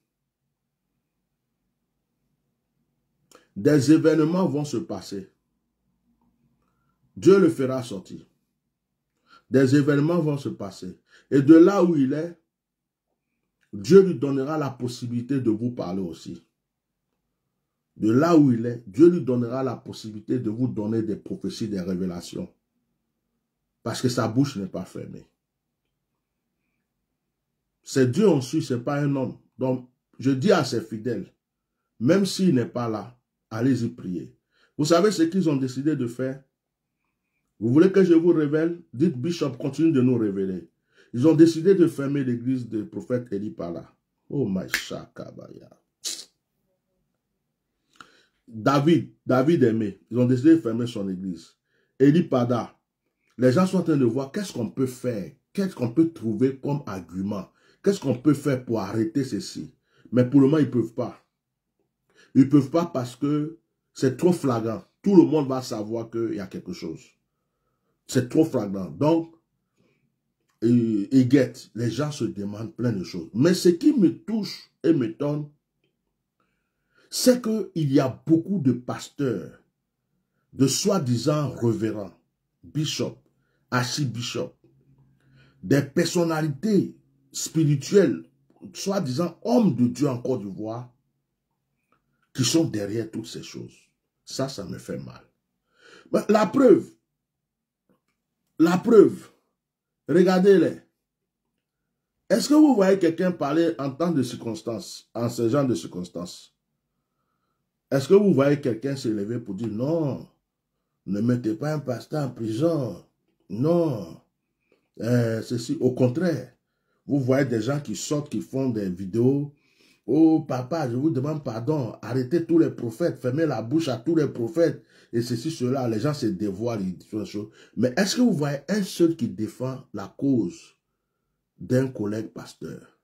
Des événements vont se passer. Dieu le fera sortir. Des événements vont se passer. Et de là où il est, Dieu lui donnera la possibilité de vous parler aussi. De là où il est, Dieu lui donnera la possibilité de vous donner des prophéties, des révélations. Parce que sa bouche n'est pas fermée. C'est Dieu en suit, ce n'est pas un homme. Donc, je dis à ses fidèles, même s'il n'est pas là, allez-y prier. Vous savez ce qu'ils ont décidé de faire? Vous voulez que je vous révèle? Dites, Bishop, continue de nous révéler. Ils ont décidé de fermer l'église du prophète Eli Pala. Oh my shakabaya. David, David aimé, ils ont décidé de fermer son église. Eli Pada, les gens sont en train de voir qu'est-ce qu'on peut faire, qu'est-ce qu'on peut trouver comme argument, qu'est-ce qu'on peut faire pour arrêter ceci. Mais pour le moment, ils ne peuvent pas. Ils ne peuvent pas parce que c'est trop flagrant. Tout le monde va savoir qu'il y a quelque chose. C'est trop flagrant. Donc, et, et guette, les gens se demandent plein de choses. Mais ce qui me touche et m'étonne, c'est qu'il y a beaucoup de pasteurs, de soi-disant révérends, bishops, archibishops, des personnalités spirituelles, soi-disant hommes de Dieu en Côte d'Ivoire, qui sont derrière toutes ces choses. Ça, ça me fait mal. Mais la preuve, la preuve, regardez-les. Est-ce que vous voyez quelqu'un parler en temps de circonstances, en ce genre de circonstances? Est-ce que vous voyez quelqu'un se lever pour dire non, ne mettez pas un pasteur en prison, non, euh, ceci, au contraire, vous voyez des gens qui sortent, qui font des vidéos, oh papa, je vous demande pardon, arrêtez tous les prophètes, fermez la bouche à tous les prophètes, et ceci, cela, les gens se dévoilent, ils font des choses. Mais est-ce que vous voyez un seul qui défend la cause d'un collègue pasteur?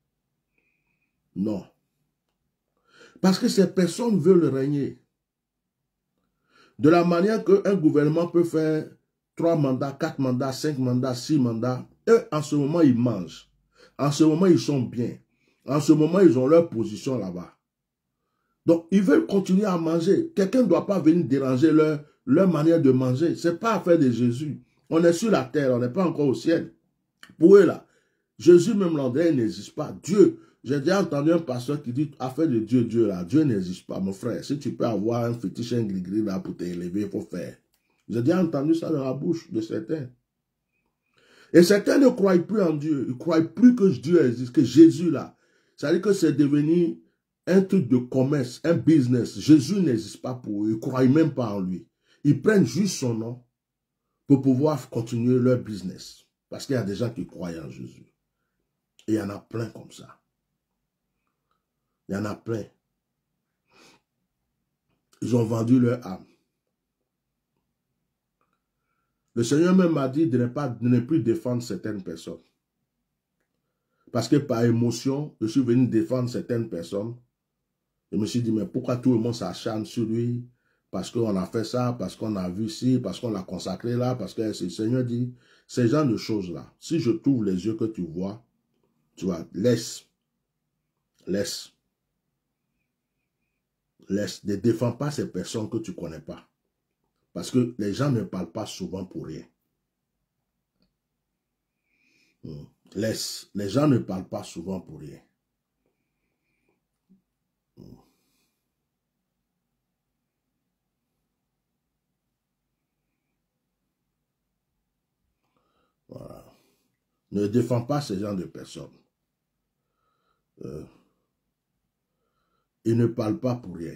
Non. Parce que ces personnes veulent régner. De la manière qu'un gouvernement peut faire trois mandats, quatre mandats, cinq mandats, six mandats, eux, en ce moment, ils mangent. En ce moment, ils sont bien. En ce moment, ils ont leur position là-bas. Donc, ils veulent continuer à manger. Quelqu'un ne doit pas venir déranger leur, leur manière de manger. Ce n'est pas affaire de Jésus. On est sur la terre, on n'est pas encore au ciel. Pour eux, là, Jésus même l'endroit n'existe pas. Dieu, j'ai déjà entendu un pasteur qui dit, affaire de Dieu, Dieu là, Dieu n'existe pas, mon frère. Si tu peux avoir un fétiche, un gris-gris là pour t'élever, il faut faire. J'ai déjà entendu ça dans la bouche de certains. Et certains ne croient plus en Dieu. Ils ne croient plus que Dieu existe, que Jésus là. Ça veut dire que c'est devenu un truc de commerce, un business. Jésus n'existe pas pour eux. Ils ne croient même pas en lui. Ils prennent juste son nom pour pouvoir continuer leur business. Parce qu'il y a des gens qui croient en Jésus. Et il y en a plein comme ça. Il y en a plein. Ils ont vendu leur âme. Le Seigneur même m'a dit de ne, pas, de ne plus défendre certaines personnes. Parce que par émotion, je suis venu défendre certaines personnes. Je me suis dit, mais pourquoi tout le monde s'acharne sur lui? Parce qu'on a fait ça, parce qu'on a vu ci, parce qu'on l'a consacré là, parce que le Seigneur dit, ces genres de choses-là, si je t'ouvre les yeux que tu vois, tu vois, laisse. Laisse. Laisse. Ne défends pas ces personnes que tu ne connais pas. Parce que les gens ne parlent pas souvent pour rien. Laisse. Les gens ne parlent pas souvent pour rien. ne défends pas ces gens de personnes. Euh, ils ne parlent pas pour rien.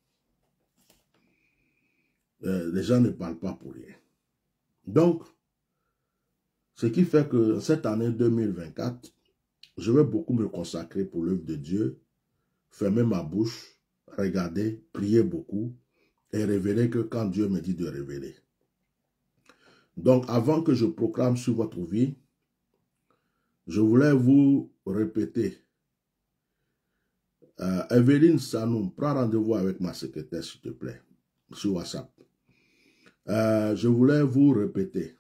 Euh, les gens ne parlent pas pour rien. Donc, ce qui fait que cette année deux mille vingt-quatre, je vais beaucoup me consacrer pour l'œuvre de Dieu, fermer ma bouche, regarder, prier beaucoup et révéler que quand Dieu me dit de révéler. Donc, avant que je proclame sur votre vie, je voulais vous répéter. Euh, Evelyne Sanoum, prends rendez-vous avec ma secrétaire, s'il te plaît, sur WhatsApp. Euh, je voulais vous répéter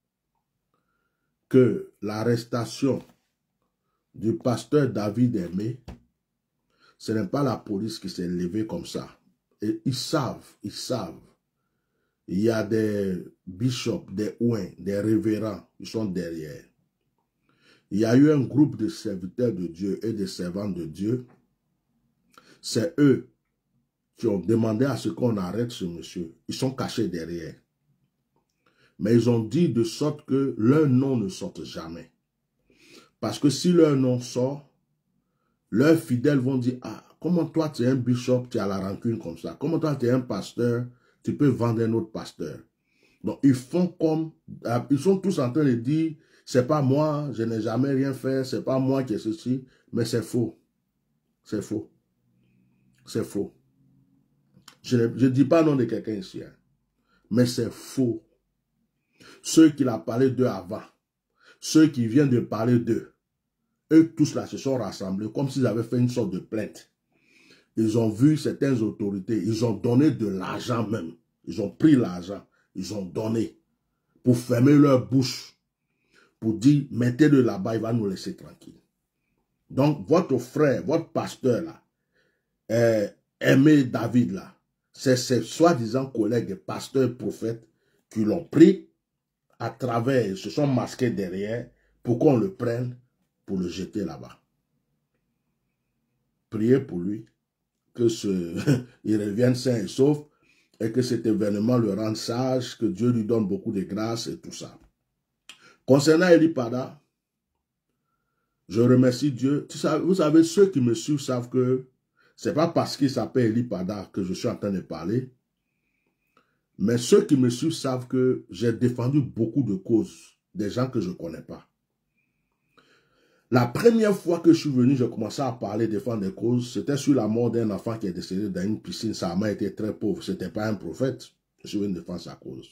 que l'arrestation du pasteur David Aimé, ce n'est pas la police qui s'est levée comme ça. Et ils savent, ils savent. Il y a des bishops, des ouins, des révérends qui sont derrière. Il y a eu un groupe de serviteurs de Dieu et de servants de Dieu. C'est eux qui ont demandé à ce qu'on arrête ce monsieur. Ils sont cachés derrière. Mais ils ont dit de sorte que leur nom ne sorte jamais. Parce que si leur nom sort, leurs fidèles vont dire, ah, comment toi tu es un bishop, tu as la rancune comme ça. Comment toi tu es un pasteur, tu peux vendre un autre pasteur. Donc ils font comme, ils sont tous en train de dire, c'est pas moi, je n'ai jamais rien fait, c'est pas moi qui ai ceci, mais c'est faux. C'est faux. C'est faux. Je ne dis pas nom de quelqu'un ici, hein, mais c'est faux. Ceux qui l'ont parlé d'eux avant, ceux qui viennent de parler d'eux, eux tous là se sont rassemblés comme s'ils avaient fait une sorte de plainte. Ils ont vu certaines autorités, ils ont donné de l'argent même. Ils ont pris l'argent, ils ont donné pour fermer leur bouche, pour dire, mettez-le là-bas, il va nous laisser tranquille. Donc, votre frère, votre pasteur là, euh, Aimé David là, c'est ces soi-disant collègues, pasteurs, prophètes, qui l'ont pris à travers, ils se sont masqués derrière pour qu'on le prenne, pour le jeter là-bas. Priez pour lui, que ce, il revienne sain et sauf, et que cet événement le rende sage, que Dieu lui donne beaucoup de grâce et tout ça. Concernant Eli Pada, je remercie Dieu. Vous savez, ceux qui me suivent savent que c'est pas parce qu'il s'appelle Eli Pada que je suis en train de parler. Mais ceux qui me suivent savent que j'ai défendu beaucoup de causes, des gens que je ne connais pas. La première fois que je suis venu, j'ai commencé à parler, défendre des causes, c'était sur la mort d'un enfant qui est décédé dans une piscine. Sa mère était très pauvre, ce n'était pas un prophète. Je suis venu défendre sa cause.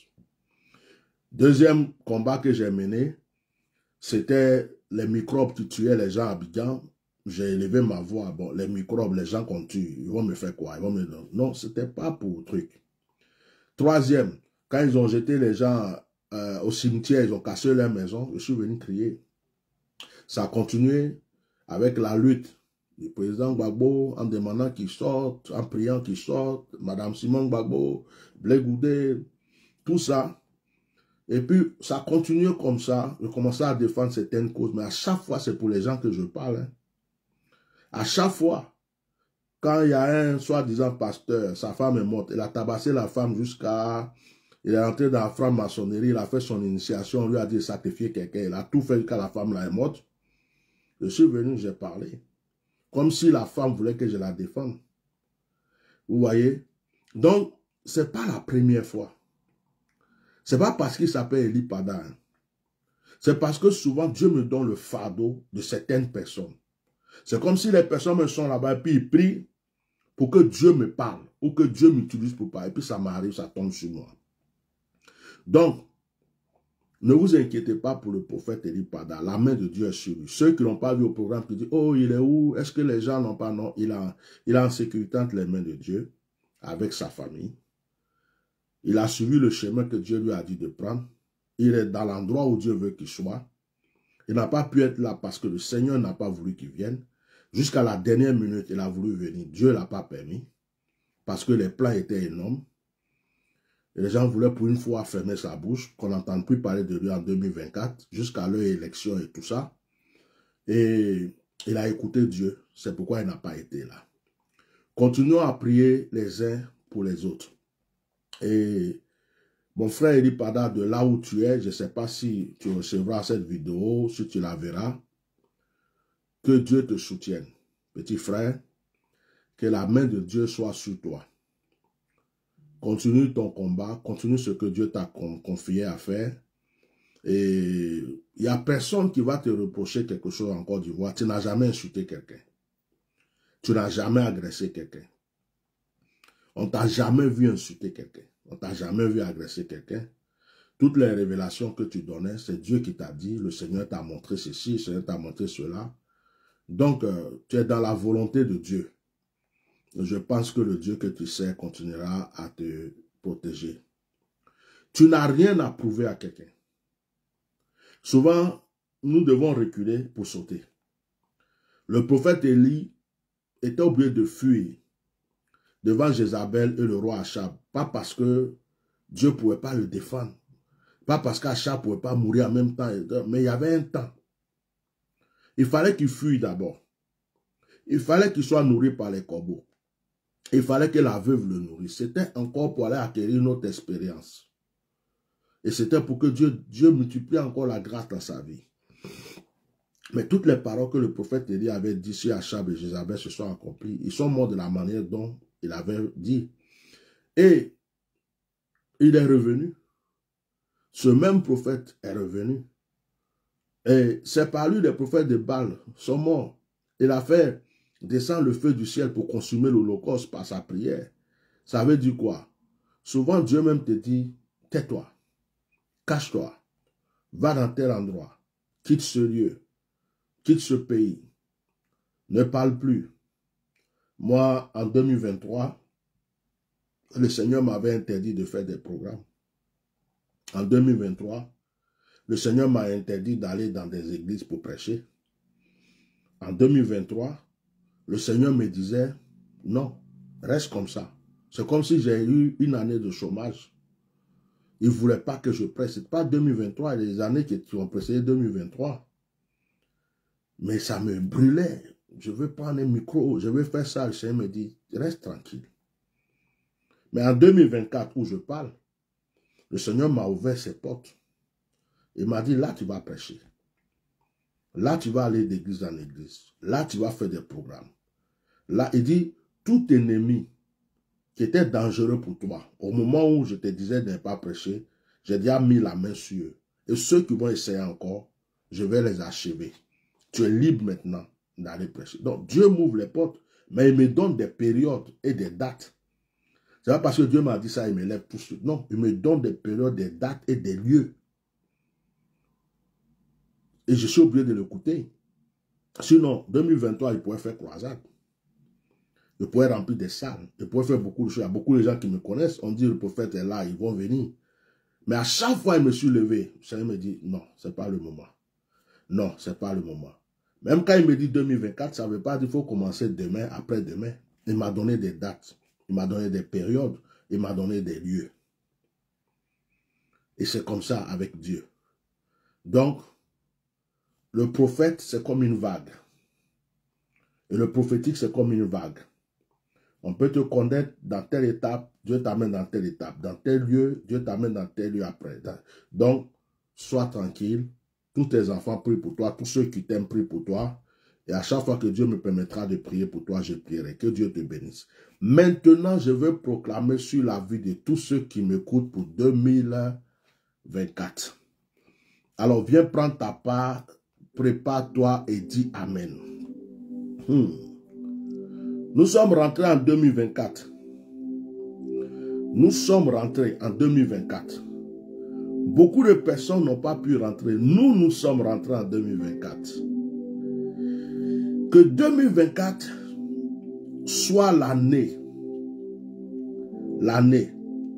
Deuxième combat que j'ai mené, c'était les microbes qui tuaient les gens à Abidjan. J'ai élevé ma voix. Bon, les microbes, les gens qu'on tue, ils vont me faire quoi? Ils vont me... Non, ce n'était pas pour truc. Troisième, quand ils ont jeté les gens euh, au cimetière, ils ont cassé leur maison, je suis venu crier. Ça a continué avec la lutte du président Gbagbo en demandant qu'il sorte, en priant qu'il sorte, Madame Simon Gbagbo, Blé Goudé, tout ça. Et puis, ça a continué comme ça. Je commençais à défendre certaines causes, mais à chaque fois, c'est pour les gens que je parle. Hein. À chaque fois, quand il y a un soi-disant pasteur, sa femme est morte, il a tabassé la femme jusqu'à... Il est rentré dans la franc-maçonnerie, il a fait son initiation, on lui a dit de sacrifier quelqu'un, il a tout fait jusqu'à la femme là est morte. Je suis venu, j'ai parlé. Comme si la femme voulait que je la défende. Vous voyez? Donc, ce n'est pas la première fois. Ce n'est pas parce qu'il s'appelle Eli Pada. Hein. C'est parce que souvent, Dieu me donne le fardeau de certaines personnes. C'est comme si les personnes me sont là-bas et puis ils prient pour que Dieu me parle ou que Dieu m'utilise pour parler. Et puis ça m'arrive, ça tombe sur moi. Donc, ne vous inquiétez pas pour le prophète Eli Pada. La main de Dieu est sur lui. Ceux qui n'ont pas vu au programme qui disent, oh, il est où? Est-ce que les gens n'ont pas? Non, il a, il a en sécurité entre les mains de Dieu, avec sa famille. Il a suivi le chemin que Dieu lui a dit de prendre. Il est dans l'endroit où Dieu veut qu'il soit. Il n'a pas pu être là parce que le Seigneur n'a pas voulu qu'il vienne. Jusqu'à la dernière minute, il a voulu venir. Dieu ne l'a pas permis. Parce que les plans étaient énormes. Et les gens voulaient pour une fois fermer sa bouche, qu'on n'entende plus parler de lui en deux mille vingt-quatre, jusqu'à leur élection et tout ça. Et il a écouté Dieu. C'est pourquoi il n'a pas été là. Continuons à prier les uns pour les autres. Et Mon frère Eli Pada, de là où tu es, je ne sais pas si tu recevras cette vidéo, si tu la verras. Que Dieu te soutienne. Petit frère, que la main de Dieu soit sur toi. Continue ton combat, continue ce que Dieu t'a confié à faire. Et il n'y a personne qui va te reprocher quelque chose en Côte d'Ivoire. Tu n'as jamais insulté quelqu'un. Tu n'as jamais agressé quelqu'un. On ne t'a jamais vu insulter quelqu'un. On ne t'a jamais vu agresser quelqu'un. Toutes les révélations que tu donnais, c'est Dieu qui t'a dit. Le Seigneur t'a montré ceci, le Seigneur t'a montré cela. Donc, euh, tu es dans la volonté de Dieu. Je pense que le Dieu que tu sais continuera à te protéger. Tu n'as rien à prouver à quelqu'un. Souvent, nous devons reculer pour sauter. Le prophète Élie était obligé de fuir devant Jézabel et le roi Achab. Pas parce que Dieu ne pouvait pas le défendre. Pas parce qu'Achab ne pouvait pas mourir en même temps. Mais il y avait un temps. Il fallait qu'il fuit d'abord. Il fallait qu'il soit nourri par les corbeaux. Il fallait que la veuve le nourrisse. C'était encore pour aller acquérir une autre expérience. Et c'était pour que Dieu, Dieu multiplie encore la grâce dans sa vie. Mais toutes les paroles que le prophète Élie avait dit sur Achab et Jézabel se sont accomplies. Ils sont morts de la manière dont il avait dit. Et il est revenu. Ce même prophète est revenu. Et c'est par lui les prophètes de Baal sont morts. Il a fait descendre le feu du ciel pour consumer l'holocauste par sa prière. Ça veut dire quoi? Souvent Dieu même te dit, tais-toi, cache-toi, va dans tel endroit, quitte ce lieu, quitte ce pays, ne parle plus. Moi, en deux mille vingt-trois, le Seigneur m'avait interdit de faire des programmes. En deux mille vingt-trois, le Seigneur m'a interdit d'aller dans des églises pour prêcher. En deux mille vingt-trois, le Seigneur me disait, non, reste comme ça. C'est comme si j'ai eu une année de chômage. Il ne voulait pas que je prêche. Ce n'est pas deux mille vingt-trois, les années qui ont précédé deux mille vingt-trois. Mais ça me brûlait. Je veux prendre un micro, je veux faire ça. Le Seigneur me dit, reste tranquille. Mais en deux mille vingt-quatre, où je parle, le Seigneur m'a ouvert ses portes. Il m'a dit, là, tu vas prêcher. Là, tu vas aller d'église en église. Là, tu vas faire des programmes. Là, il dit, tout ennemi qui était dangereux pour toi, au moment où je te disais de ne pas prêcher, j'ai déjà mis la main sur eux. Et ceux qui vont essayer encore, je vais les achever. Tu es libre maintenant d'aller prêcher. Donc, Dieu m'ouvre les portes, mais il me donne des périodes et des dates. C'est pas parce que Dieu m'a dit ça, il me lève tout de suite. Non, il me donne des périodes, des dates et des lieux. Et je suis obligé de l'écouter. Sinon, deux mille vingt-trois, il pourrait faire croisade. Il pourrait remplir des salles. Il pourrait faire beaucoup de choses. Il y a beaucoup de gens qui me connaissent. On dit le prophète est là, ils vont venir. Mais à chaque fois, il me suis levé. Le Seigneur me dit, non, ce n'est pas le moment. Non, ce n'est pas le moment. Même quand il me dit deux mille vingt-quatre, ça ne veut pas dire qu'il faut commencer demain, après-demain. Il m'a donné des dates. Il m'a donné des périodes. Il m'a donné des lieux. Et c'est comme ça avec Dieu. Donc, le prophète, c'est comme une vague. Et le prophétique, c'est comme une vague. On peut te connaître dans telle étape, Dieu t'amène dans telle étape. Dans tel lieu, Dieu t'amène dans tel lieu après. Donc, sois tranquille. Tous tes enfants prient pour toi. Tous ceux qui t'aiment prient pour toi. Et à chaque fois que Dieu me permettra de prier pour toi, je prierai. Que Dieu te bénisse. Maintenant, je veux proclamer sur la vie de tous ceux qui m'écoutent pour deux mille vingt-quatre. Alors, viens prendre ta part. Prépare-toi et dis Amen. Hmm. Nous sommes rentrés en deux mille vingt-quatre. Nous sommes rentrés en deux mille vingt-quatre. Beaucoup de personnes n'ont pas pu rentrer. Nous, nous sommes rentrés en deux mille vingt-quatre. Que deux mille vingt-quatre soit l'année, l'année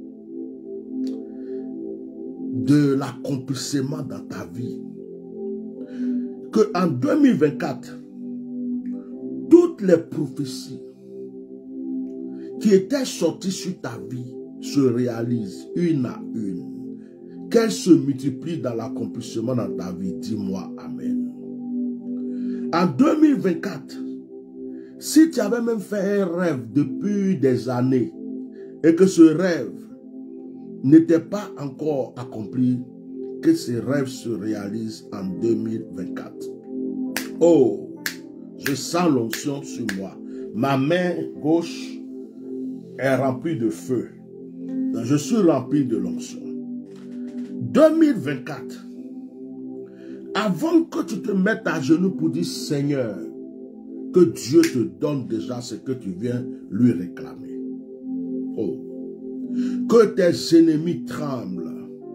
de l'accomplissement dans ta vie. Que en deux mille vingt-quatre, toutes les prophéties qui étaient sorties sur ta vie se réalisent une à une. Qu'elles se multiplient dans l'accomplissement dans ta vie. Dis-moi Amen. En deux mille vingt-quatre, si tu avais même fait un rêve depuis des années et que ce rêve n'était pas encore accompli, que ses rêves se réalisent en deux mille vingt-quatre. Oh, je sens l'onction sur moi. Ma main gauche est remplie de feu. Je suis rempli de l'onction. deux mille vingt-quatre. Avant que tu te mettes à genoux pour dire Seigneur, que Dieu te donne déjà ce que tu viens lui réclamer. Oh. Que tes ennemis tremblent.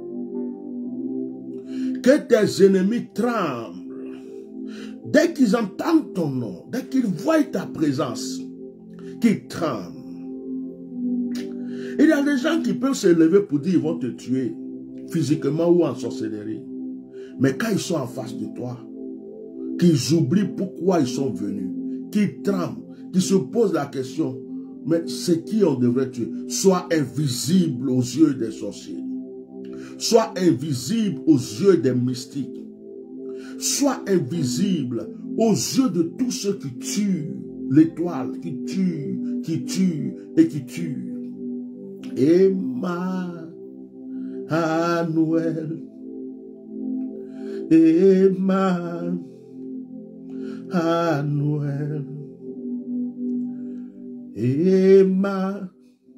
Que tes ennemis tremblent. Dès qu'ils entendent ton nom, dès qu'ils voient ta présence, qu'ils tremblent. Il y a des gens qui peuvent se lever pour dire qu'ils vont te tuer, physiquement ou en sorcellerie. Mais quand ils sont en face de toi, qu'ils oublient pourquoi ils sont venus, qu'ils tremblent, qu'ils se posent la question, mais c'est qui on devrait tuer? Soit invisible aux yeux des sorciers, soit invisible aux yeux des mystiques, soit invisible aux yeux de tous ceux qui tuent l'étoile, qui tuent, qui tuent et qui tuent. Emmanuel, Emmanuel, Emmanuel,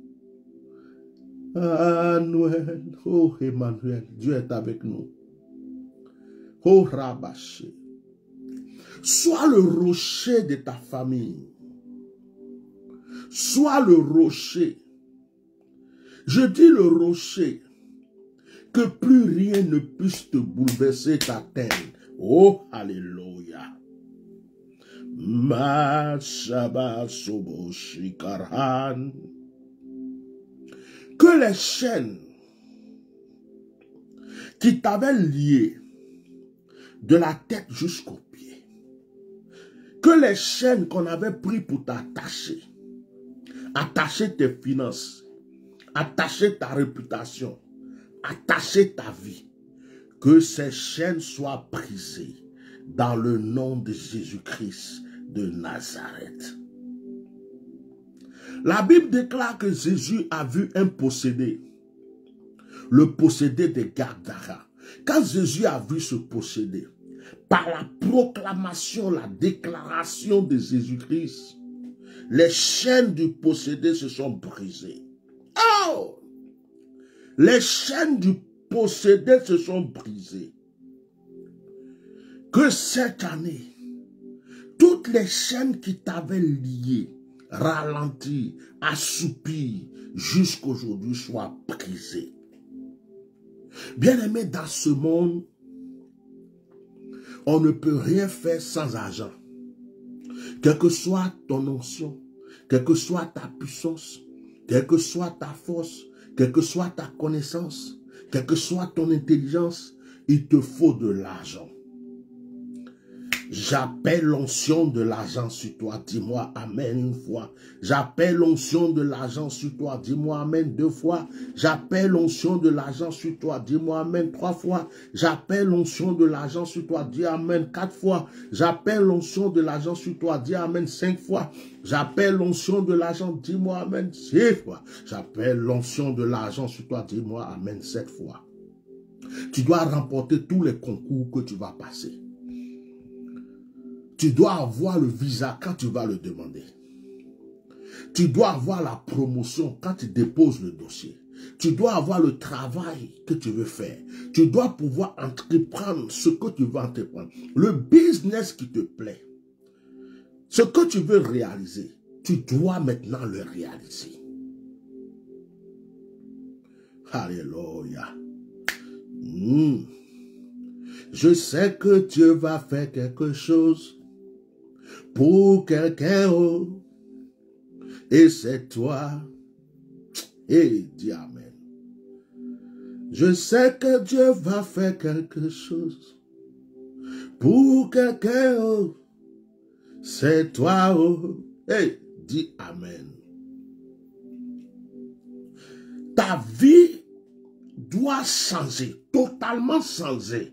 oh Emmanuel, Dieu est avec nous. Oh Rabaché, sois le rocher de ta famille, sois le rocher. Je dis le rocher, que plus rien ne puisse te bouleverser ta tête. Oh, alléluia. Ma Shaba Sobo Shikaran. Que les chaînes qui t'avaient lié de la tête jusqu'aux pieds, que les chaînes qu'on avait pris pour t'attacher, attacher tes finances, attacher ta réputation, attacher ta vie, que ces chaînes soient brisées dans le nom de Jésus-Christ de Nazareth. La Bible déclare que Jésus a vu un possédé, le possédé des Gadara. Quand Jésus a vu ce possédé, par la proclamation, la déclaration de Jésus-Christ, les chaînes du possédé se sont brisées. Oh! Les chaînes du possédé se sont brisées. Que cette année, toutes les chaînes qui t'avaient lié, ralenti, assoupi, jusqu'aujourd'hui soient brisées. Bien-aimé, dans ce monde, on ne peut rien faire sans argent. Quelle que soit ton onction, quelle que soit ta puissance, quelle que soit ta force, quelle que soit ta connaissance, quelle que soit ton intelligence, il te faut de l'argent. J'appelle l'onction de l'argent sur toi. Dis-moi amen une fois. J'appelle l'onction de l'argent sur toi. Dis-moi amen deux fois. J'appelle l'onction de l'argent sur toi. Dis-moi amen trois fois. J'appelle l'onction de l'argent sur toi. Dis amen quatre fois. J'appelle l'onction de l'argent sur toi. Dis amen cinq fois. J'appelle l'onction de l'argent. Dis-moi amen six fois. J'appelle l'onction de l'argent sur toi. Dis-moi amen sept fois. Tu dois remporter tous les concours que tu vas passer. Tu dois avoir le visa quand tu vas le demander. Tu dois avoir la promotion quand tu déposes le dossier. Tu dois avoir le travail que tu veux faire. Tu dois pouvoir entreprendre ce que tu veux entreprendre. Le business qui te plaît. Ce que tu veux réaliser. Tu dois maintenant le réaliser. Alléluia. Mmh. Je sais que Dieu va faire quelque chose pour quelqu'un, oh, et c'est toi. Et dis amen. Je sais que Dieu va faire quelque chose pour quelqu'un, oh, c'est toi, oh, et dis amen. Ta vie doit changer, totalement changer.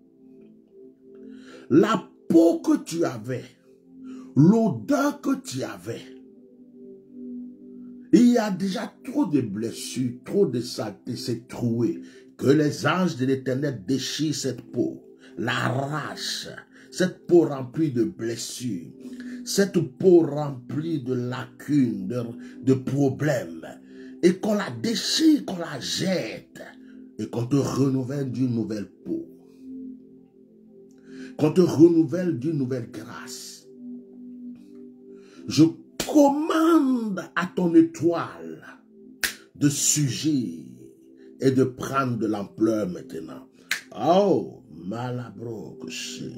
La peau que tu avais, l'odeur que tu avais, il y y a déjà trop de blessures, trop de saleté, c'est troué. Que les anges de l'Éternel déchirent cette peau, l'arrachent, cette peau remplie de blessures, cette peau remplie de lacunes, de, de problèmes, et qu'on la déchire, qu'on la jette, et qu'on te renouvelle d'une nouvelle peau, qu'on te renouvelle d'une nouvelle grâce. Je commande à ton étoile de surgir et de prendre de l'ampleur maintenant. Oh, malabro que c'est.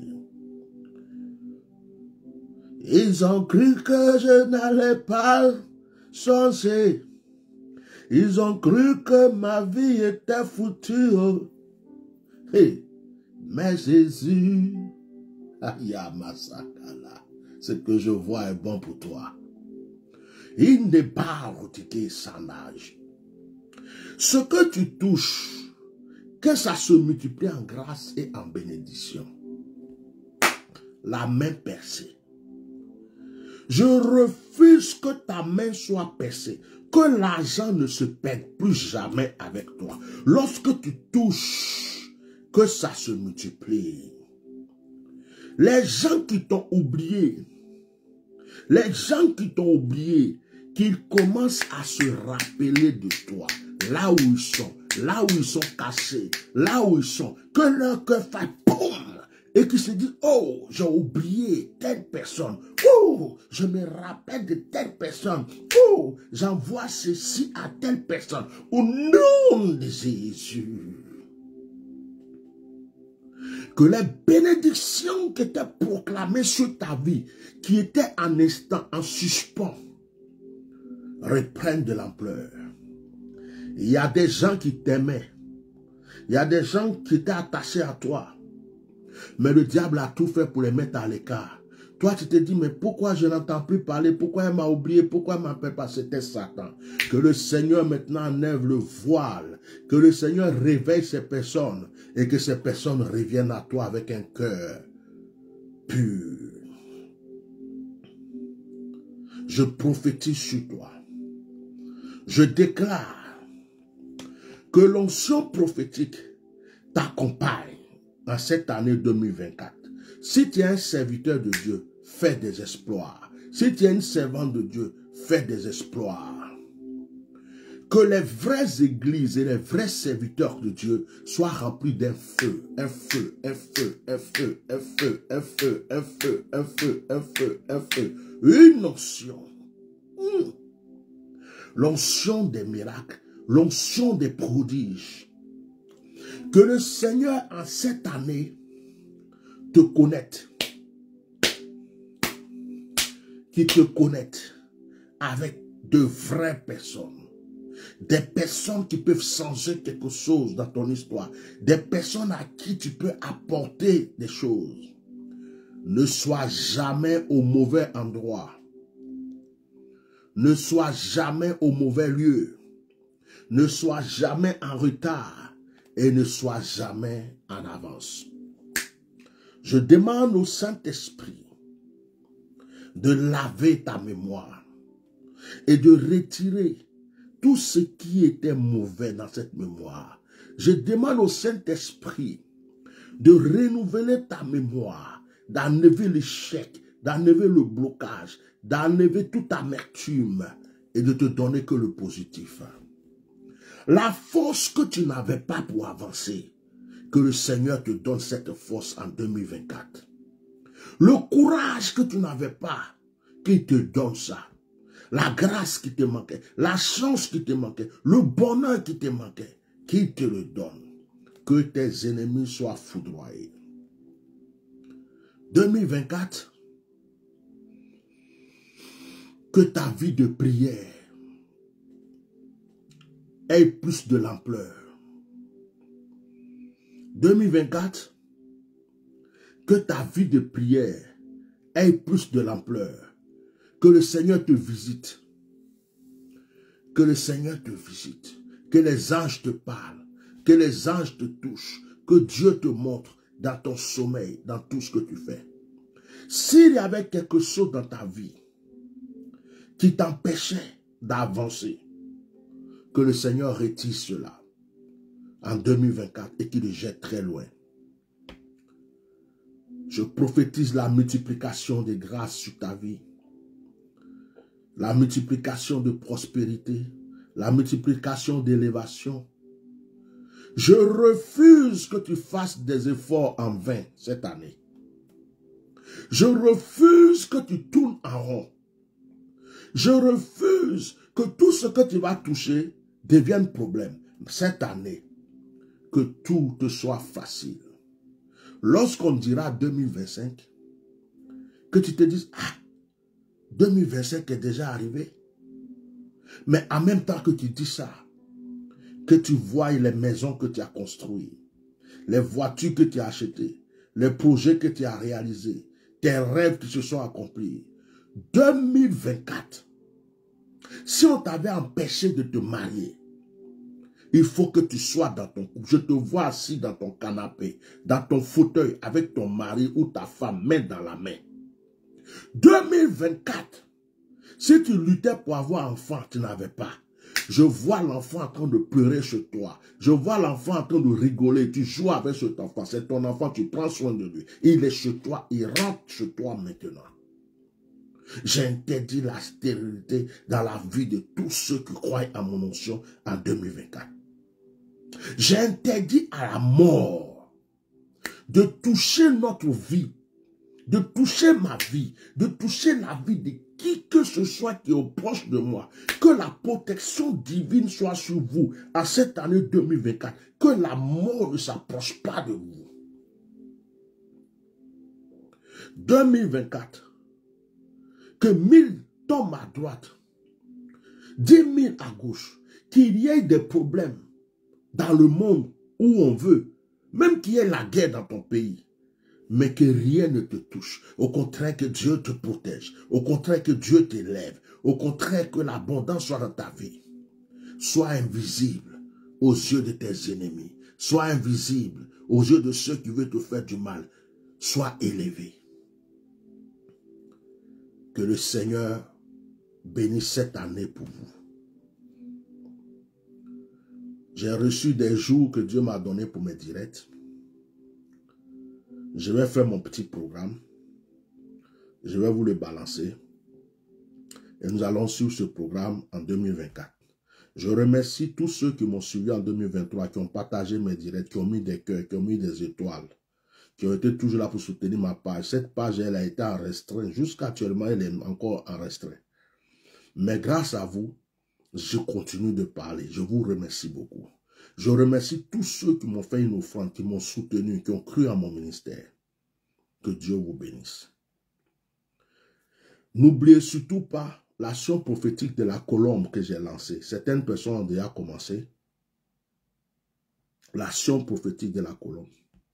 Ils ont cru que je n'allais pas changer. Ils ont cru que ma vie était foutue. Hey, mais Jésus, ce que je vois est bon pour toi. Il n'est pas routiqué sans âge. Ce que tu touches, que ça se multiplie en grâce et en bénédiction. La main percée. Je refuse que ta main soit percée. Que l'argent ne se perde plus jamais avec toi. Lorsque tu touches, que ça se multiplie. Les gens qui t'ont oublié, les gens qui t'ont oublié, qu'ils commencent à se rappeler de toi. Là où ils sont, là où ils sont cachés, là où ils sont, que leur cœur fasse boum, et qu'ils se disent, oh, j'ai oublié telle personne, oh, je me rappelle de telle personne, oh, j'envoie ceci à telle personne, au nom de Jésus. Que les bénédictions qui étaient proclamées sur ta vie, qui étaient en instant, en suspens, reprennent de l'ampleur. Il y a des gens qui t'aimaient. Il y a des gens qui étaient attachés à toi. Mais le diable a tout fait pour les mettre à l'écart. Toi, tu te dis, mais pourquoi je n'entends plus parler? Pourquoi elle m'a oublié? Pourquoi elle ne m'appelle pas? C'était Satan. Que le Seigneur maintenant enlève le voile. Que le Seigneur réveille ces personnes. Et que ces personnes reviennent à toi avec un cœur pur. Je prophétise sur toi. Je déclare que l'onction prophétique t'accompagne en cette année deux mille vingt-quatre. Si tu es un serviteur de Dieu, fais des exploits. Si tu es une servante de Dieu, fais des exploits. Que les vraies églises et les vrais serviteurs de Dieu soient remplis d'un feu, un feu, un feu, un feu, un feu, un feu, un feu, un feu, un feu, un feu, une onction. Mmh. L'onction des miracles, l'onction des prodiges. Que le Seigneur en cette année te connaisse, qui te connaisse avec de vraies personnes. Des personnes qui peuvent changer quelque chose dans ton histoire. Des personnes à qui tu peux apporter des choses. Ne sois jamais au mauvais endroit. Ne sois jamais au mauvais lieu. Ne sois jamais en retard. Et ne sois jamais en avance. Je demande au Saint-Esprit de laver ta mémoire et de retirer tout ce qui était mauvais dans cette mémoire. Je demande au Saint-Esprit de renouveler ta mémoire, d'enlever l'échec, d'enlever le blocage, d'enlever toute amertume et de te donner que le positif. La force que tu n'avais pas pour avancer, que le Seigneur te donne cette force en deux mille vingt-quatre. Le courage que tu n'avais pas, qu'il te donne ça. La grâce qui te manquait, la chance qui te manquait, le bonheur qui te manquait, qu'il te le donne. Que tes ennemis soient foudroyés. deux mille vingt-quatre, que ta vie de prière ait plus de l'ampleur. deux mille vingt-quatre, que ta vie de prière ait plus de l'ampleur. Que le Seigneur te visite. Que le Seigneur te visite. Que les anges te parlent. Que les anges te touchent. Que Dieu te montre dans ton sommeil, dans tout ce que tu fais. S'il y avait quelque chose dans ta vie qui t'empêchait d'avancer, Que le Seigneur retire cela en deux mille vingt-quatre et qu'il le jette très loin. Je prophétise la multiplication des grâces sur ta vie. La multiplication de prospérité. La multiplication d'élévation. Je refuse que tu fasses des efforts en vain cette année. Je refuse que tu tournes en rond. Je refuse que tout ce que tu vas toucher devienne problème. Cette année, que tout te soit facile. Lorsqu'on dira deux mille vingt-cinq, que tu te dises, ah, deux mille vingt-cinq est déjà arrivé. Mais en même temps que tu dis ça, que tu vois les maisons que tu as construites, les voitures que tu as achetées, les projets que tu as réalisés, tes rêves qui se sont accomplis. deux mille vingt-quatre, si on t'avait empêché de te marier, il faut que tu sois dans ton couple. Je te vois assis dans ton canapé, dans ton fauteuil, avec ton mari ou ta femme, main dans la main. deux mille vingt-quatre, si tu luttais pour avoir un enfant, tu n'avais pas. Je vois l'enfant en train de pleurer chez toi. Je vois l'enfant en train de rigoler. Tu joues avec cet enfant. C'est ton enfant, tu prends soin de lui. Il est chez toi, il rentre chez toi maintenant. J'interdis la stérilité dans la vie de tous ceux qui croient à mon onction en deux mille vingt-quatre. J'interdis à la mort de toucher notre vie, de toucher ma vie, de toucher la vie de qui que ce soit qui est proche de moi. Que la protection divine soit sur vous à cette année deux mille vingt-quatre. Que la mort ne s'approche pas de vous. deux mille vingt-quatre. Que mille tombent à droite, dix mille à gauche. Qu'il y ait des problèmes dans le monde où on veut, même qu'il y ait la guerre dans ton pays, mais que rien ne te touche. Au contraire, que Dieu te protège. Au contraire, que Dieu t'élève. Au contraire, que l'abondance soit dans ta vie. Sois invisible aux yeux de tes ennemis. Sois invisible aux yeux de ceux qui veulent te faire du mal. Sois élevé. Que le Seigneur bénisse cette année pour vous. J'ai reçu des jours que Dieu m'a donné pour mes directs. Je vais faire mon petit programme. Je vais vous le balancer. Et nous allons suivre ce programme en deux mille vingt-quatre. Je remercie tous ceux qui m'ont suivi en deux mille vingt-trois, qui ont partagé mes directs, qui ont mis des cœurs, qui ont mis des étoiles, qui ont été toujours là pour soutenir ma page. Cette page, elle a été en restreint. Jusqu'à actuellement, elle est encore en restreint. Mais grâce à vous, je continue de parler. Je vous remercie beaucoup. Je remercie tous ceux qui m'ont fait une offrande, qui m'ont soutenu, qui ont cru à mon ministère. Que Dieu vous bénisse. N'oubliez surtout pas l'action prophétique de la colombe que j'ai lancée. Certaines personnes ont déjà commencé. L'action prophétique de la colombe.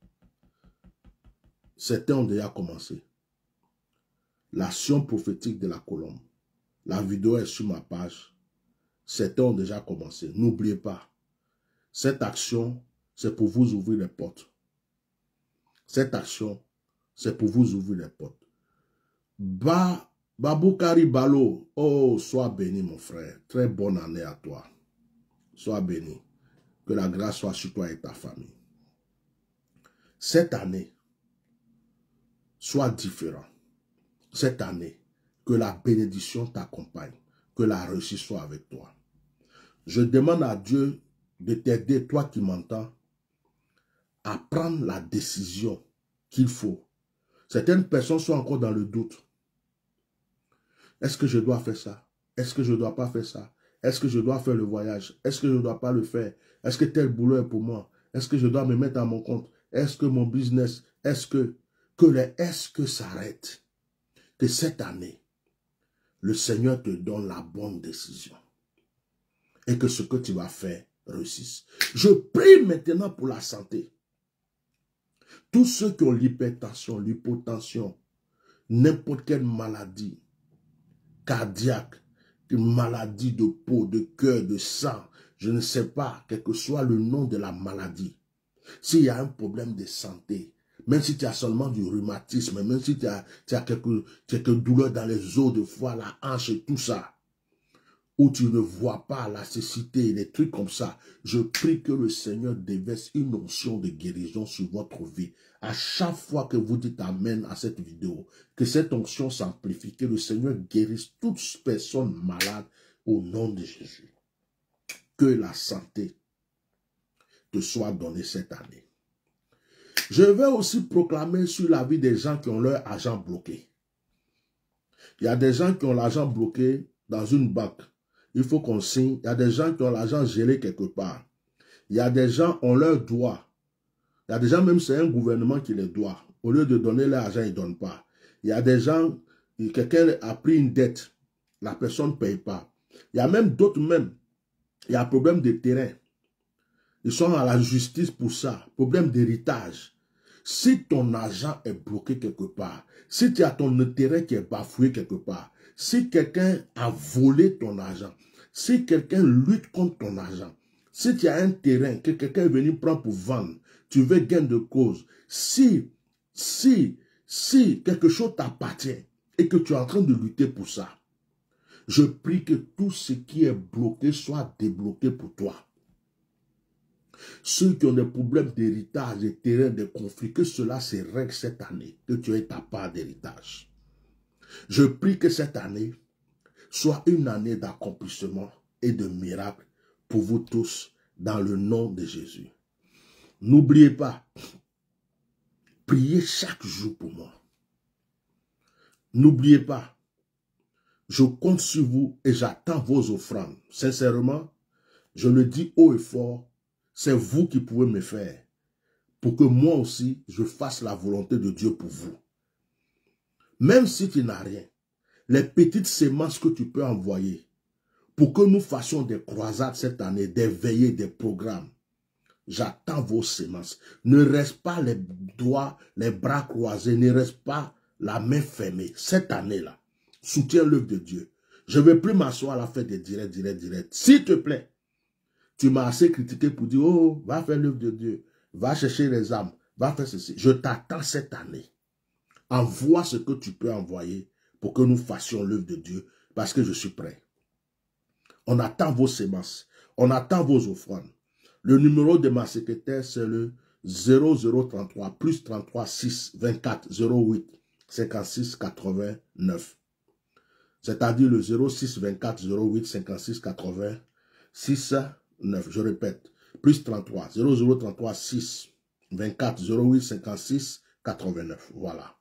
Certains ont déjà commencé. L'action prophétique de la colombe. La vidéo est sur ma page. Certains ont déjà commencé. N'oubliez pas. Cette action, c'est pour vous ouvrir les portes. Cette action, c'est pour vous ouvrir les portes. Ba, Baboukari Balo, oh, sois béni mon frère. Très bonne année à toi. Sois béni. Que la grâce soit sur toi et ta famille. Cette année, sois différent. Cette année, que la bénédiction t'accompagne. Que la réussite soit avec toi. Je demande à Dieu de t'aider, toi qui m'entends, à prendre la décision qu'il faut. Certaines personnes sont encore dans le doute. Est-ce que je dois faire ça? Est-ce que je ne dois pas faire ça? Est-ce que je dois faire le voyage? Est-ce que je ne dois pas le faire? Est-ce que tel boulot est pour moi? Est-ce que je dois me mettre à mon compte? Est-ce que mon business? Est-ce que... Que les est-ce que s'arrête? Que cette année, le Seigneur te donne la bonne décision. Et que ce que tu vas faire réussisse. Je prie maintenant pour la santé. Tous ceux qui ont l'hypertension, l'hypotension, n'importe quelle maladie cardiaque, une maladie de peau, de cœur, de sang, je ne sais pas, quel que soit le nom de la maladie. S'il y a un problème de santé, même si tu as seulement du rhumatisme, même si tu as, tu as quelques, quelques douleurs dans les os de foie, la hanche et tout ça, où tu ne vois pas la cécité, des trucs comme ça, je prie que le Seigneur déverse une onction de guérison sur votre vie. À chaque fois que vous dites Amen à cette vidéo, que cette onction s'amplifie, que le Seigneur guérisse toute personne malade au nom de Jésus. Que la santé te soit donnée cette année. Je vais aussi proclamer sur la vie des gens qui ont leur argent bloqué. Il y a des gens qui ont l'argent bloqué dans une banque. Il faut qu'on signe. Il y a des gens qui ont l'argent gelé quelque part. Il y a des gens qui ont leur droit. Il y a des gens, même c'est un gouvernement qui les doit. Au lieu de donner l'argent, ils ne donnent pas. Il y a des gens, quelqu'un a pris une dette. La personne ne paye pas. Il y a même d'autres même. Il y a un problème de terrain. Ils sont à la justice pour ça. Problème d'héritage. Si ton argent est bloqué quelque part, si tu as ton intérêt qui est bafoué quelque part, si quelqu'un a volé ton argent, si quelqu'un lutte contre ton argent, si tu as un terrain que quelqu'un est venu prendre pour vendre, tu veux gain de cause, si, si, si quelque chose t'appartient et que tu es en train de lutter pour ça, je prie que tout ce qui est bloqué soit débloqué pour toi. Ceux qui ont des problèmes d'héritage, des terrains, des conflits, que cela se règle cette année, que tu aies ta part d'héritage. Je prie que cette année soit une année d'accomplissement et de miracles pour vous tous dans le nom de Jésus. N'oubliez pas, priez chaque jour pour moi. N'oubliez pas, je compte sur vous et j'attends vos offrandes. Sincèrement, je le dis haut et fort, c'est vous qui pouvez me faire pour que moi aussi, je fasse la volonté de Dieu pour vous. Même si tu n'as rien, les petites semences que tu peux envoyer pour que nous fassions des croisades cette année, des veillées, des programmes. J'attends vos semences. Ne reste pas les doigts, les bras croisés, ne reste pas la main fermée. Cette année-là, soutiens l'œuvre de Dieu. Je ne vais plus m'asseoir à la fête des directs, directs, directs. S'il te plaît, tu m'as assez critiqué pour dire, oh, va faire l'œuvre de Dieu, va chercher les âmes, va faire ceci. Je t'attends cette année. Envoie ce que tu peux envoyer pour que nous fassions l'œuvre de Dieu, parce que je suis prêt. On attend vos semences, on attend vos offrandes. Le numéro de ma secrétaire, c'est le zéro zéro trente-trois, plus trente-trois, six, vingt-quatre, zéro huit, cinquante-six, quatre-vingt-neuf. C'est-à-dire le zéro six, vingt-quatre, zéro huit, cinquante-six, quatre-vingt-six, neuf. Je répète, plus trente-trois, zéro zéro trente-trois, six, vingt-quatre, zéro huit, cinquante-six, quatre-vingt-neuf. Voilà.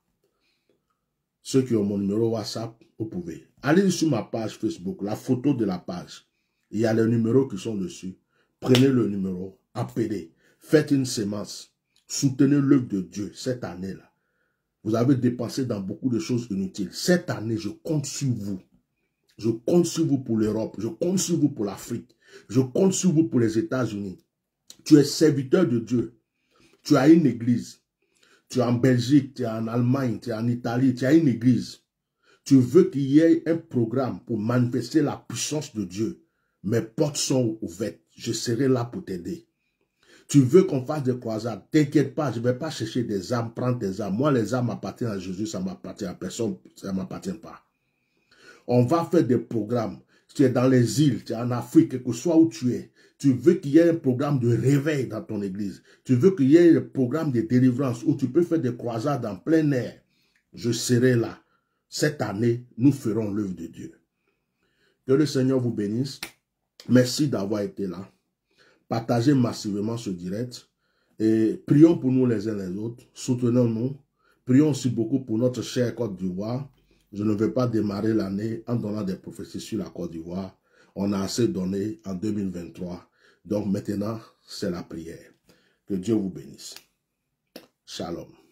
Ceux qui ont mon numéro WhatsApp, vous pouvez. Allez sur ma page Facebook, la photo de la page. Il y a les numéros qui sont dessus. Prenez le numéro, appelez, faites une sémence, soutenez l'œuvre de Dieu cette année-là. Vous avez dépensé dans beaucoup de choses inutiles. Cette année, je compte sur vous. Je compte sur vous pour l'Europe. Je compte sur vous pour l'Afrique. Je compte sur vous pour les États-Unis. Tu es serviteur de Dieu. Tu as une église. Tu es en Belgique, tu es en Allemagne, tu es en Italie, tu as une église. Tu veux qu'il y ait un programme pour manifester la puissance de Dieu. Mes portes sont ouvertes. Je serai là pour t'aider. Tu veux qu'on fasse des croisades. T'inquiète pas, je ne vais pas chercher des âmes, prendre tes âmes. Moi, les âmes appartiennent à Jésus, ça m'appartient à personne, ça ne m'appartient pas. On va faire des programmes. Tu es dans les îles, tu es en Afrique, quel que soit où tu es. Tu veux qu'il y ait un programme de réveil dans ton église. Tu veux qu'il y ait un programme de délivrance où tu peux faire des croisades en plein air. Je serai là. Cette année, nous ferons l'œuvre de Dieu. Que le Seigneur vous bénisse. Merci d'avoir été là. Partagez massivement ce direct. Et prions pour nous les uns les autres. Soutenons-nous. Prions aussi beaucoup pour notre chère Côte d'Ivoire. Je ne vais pas démarrer l'année en donnant des prophéties sur la Côte d'Ivoire. On a assez donné en deux mille vingt-trois. Donc maintenant, c'est la prière. Que Dieu vous bénisse. Shalom.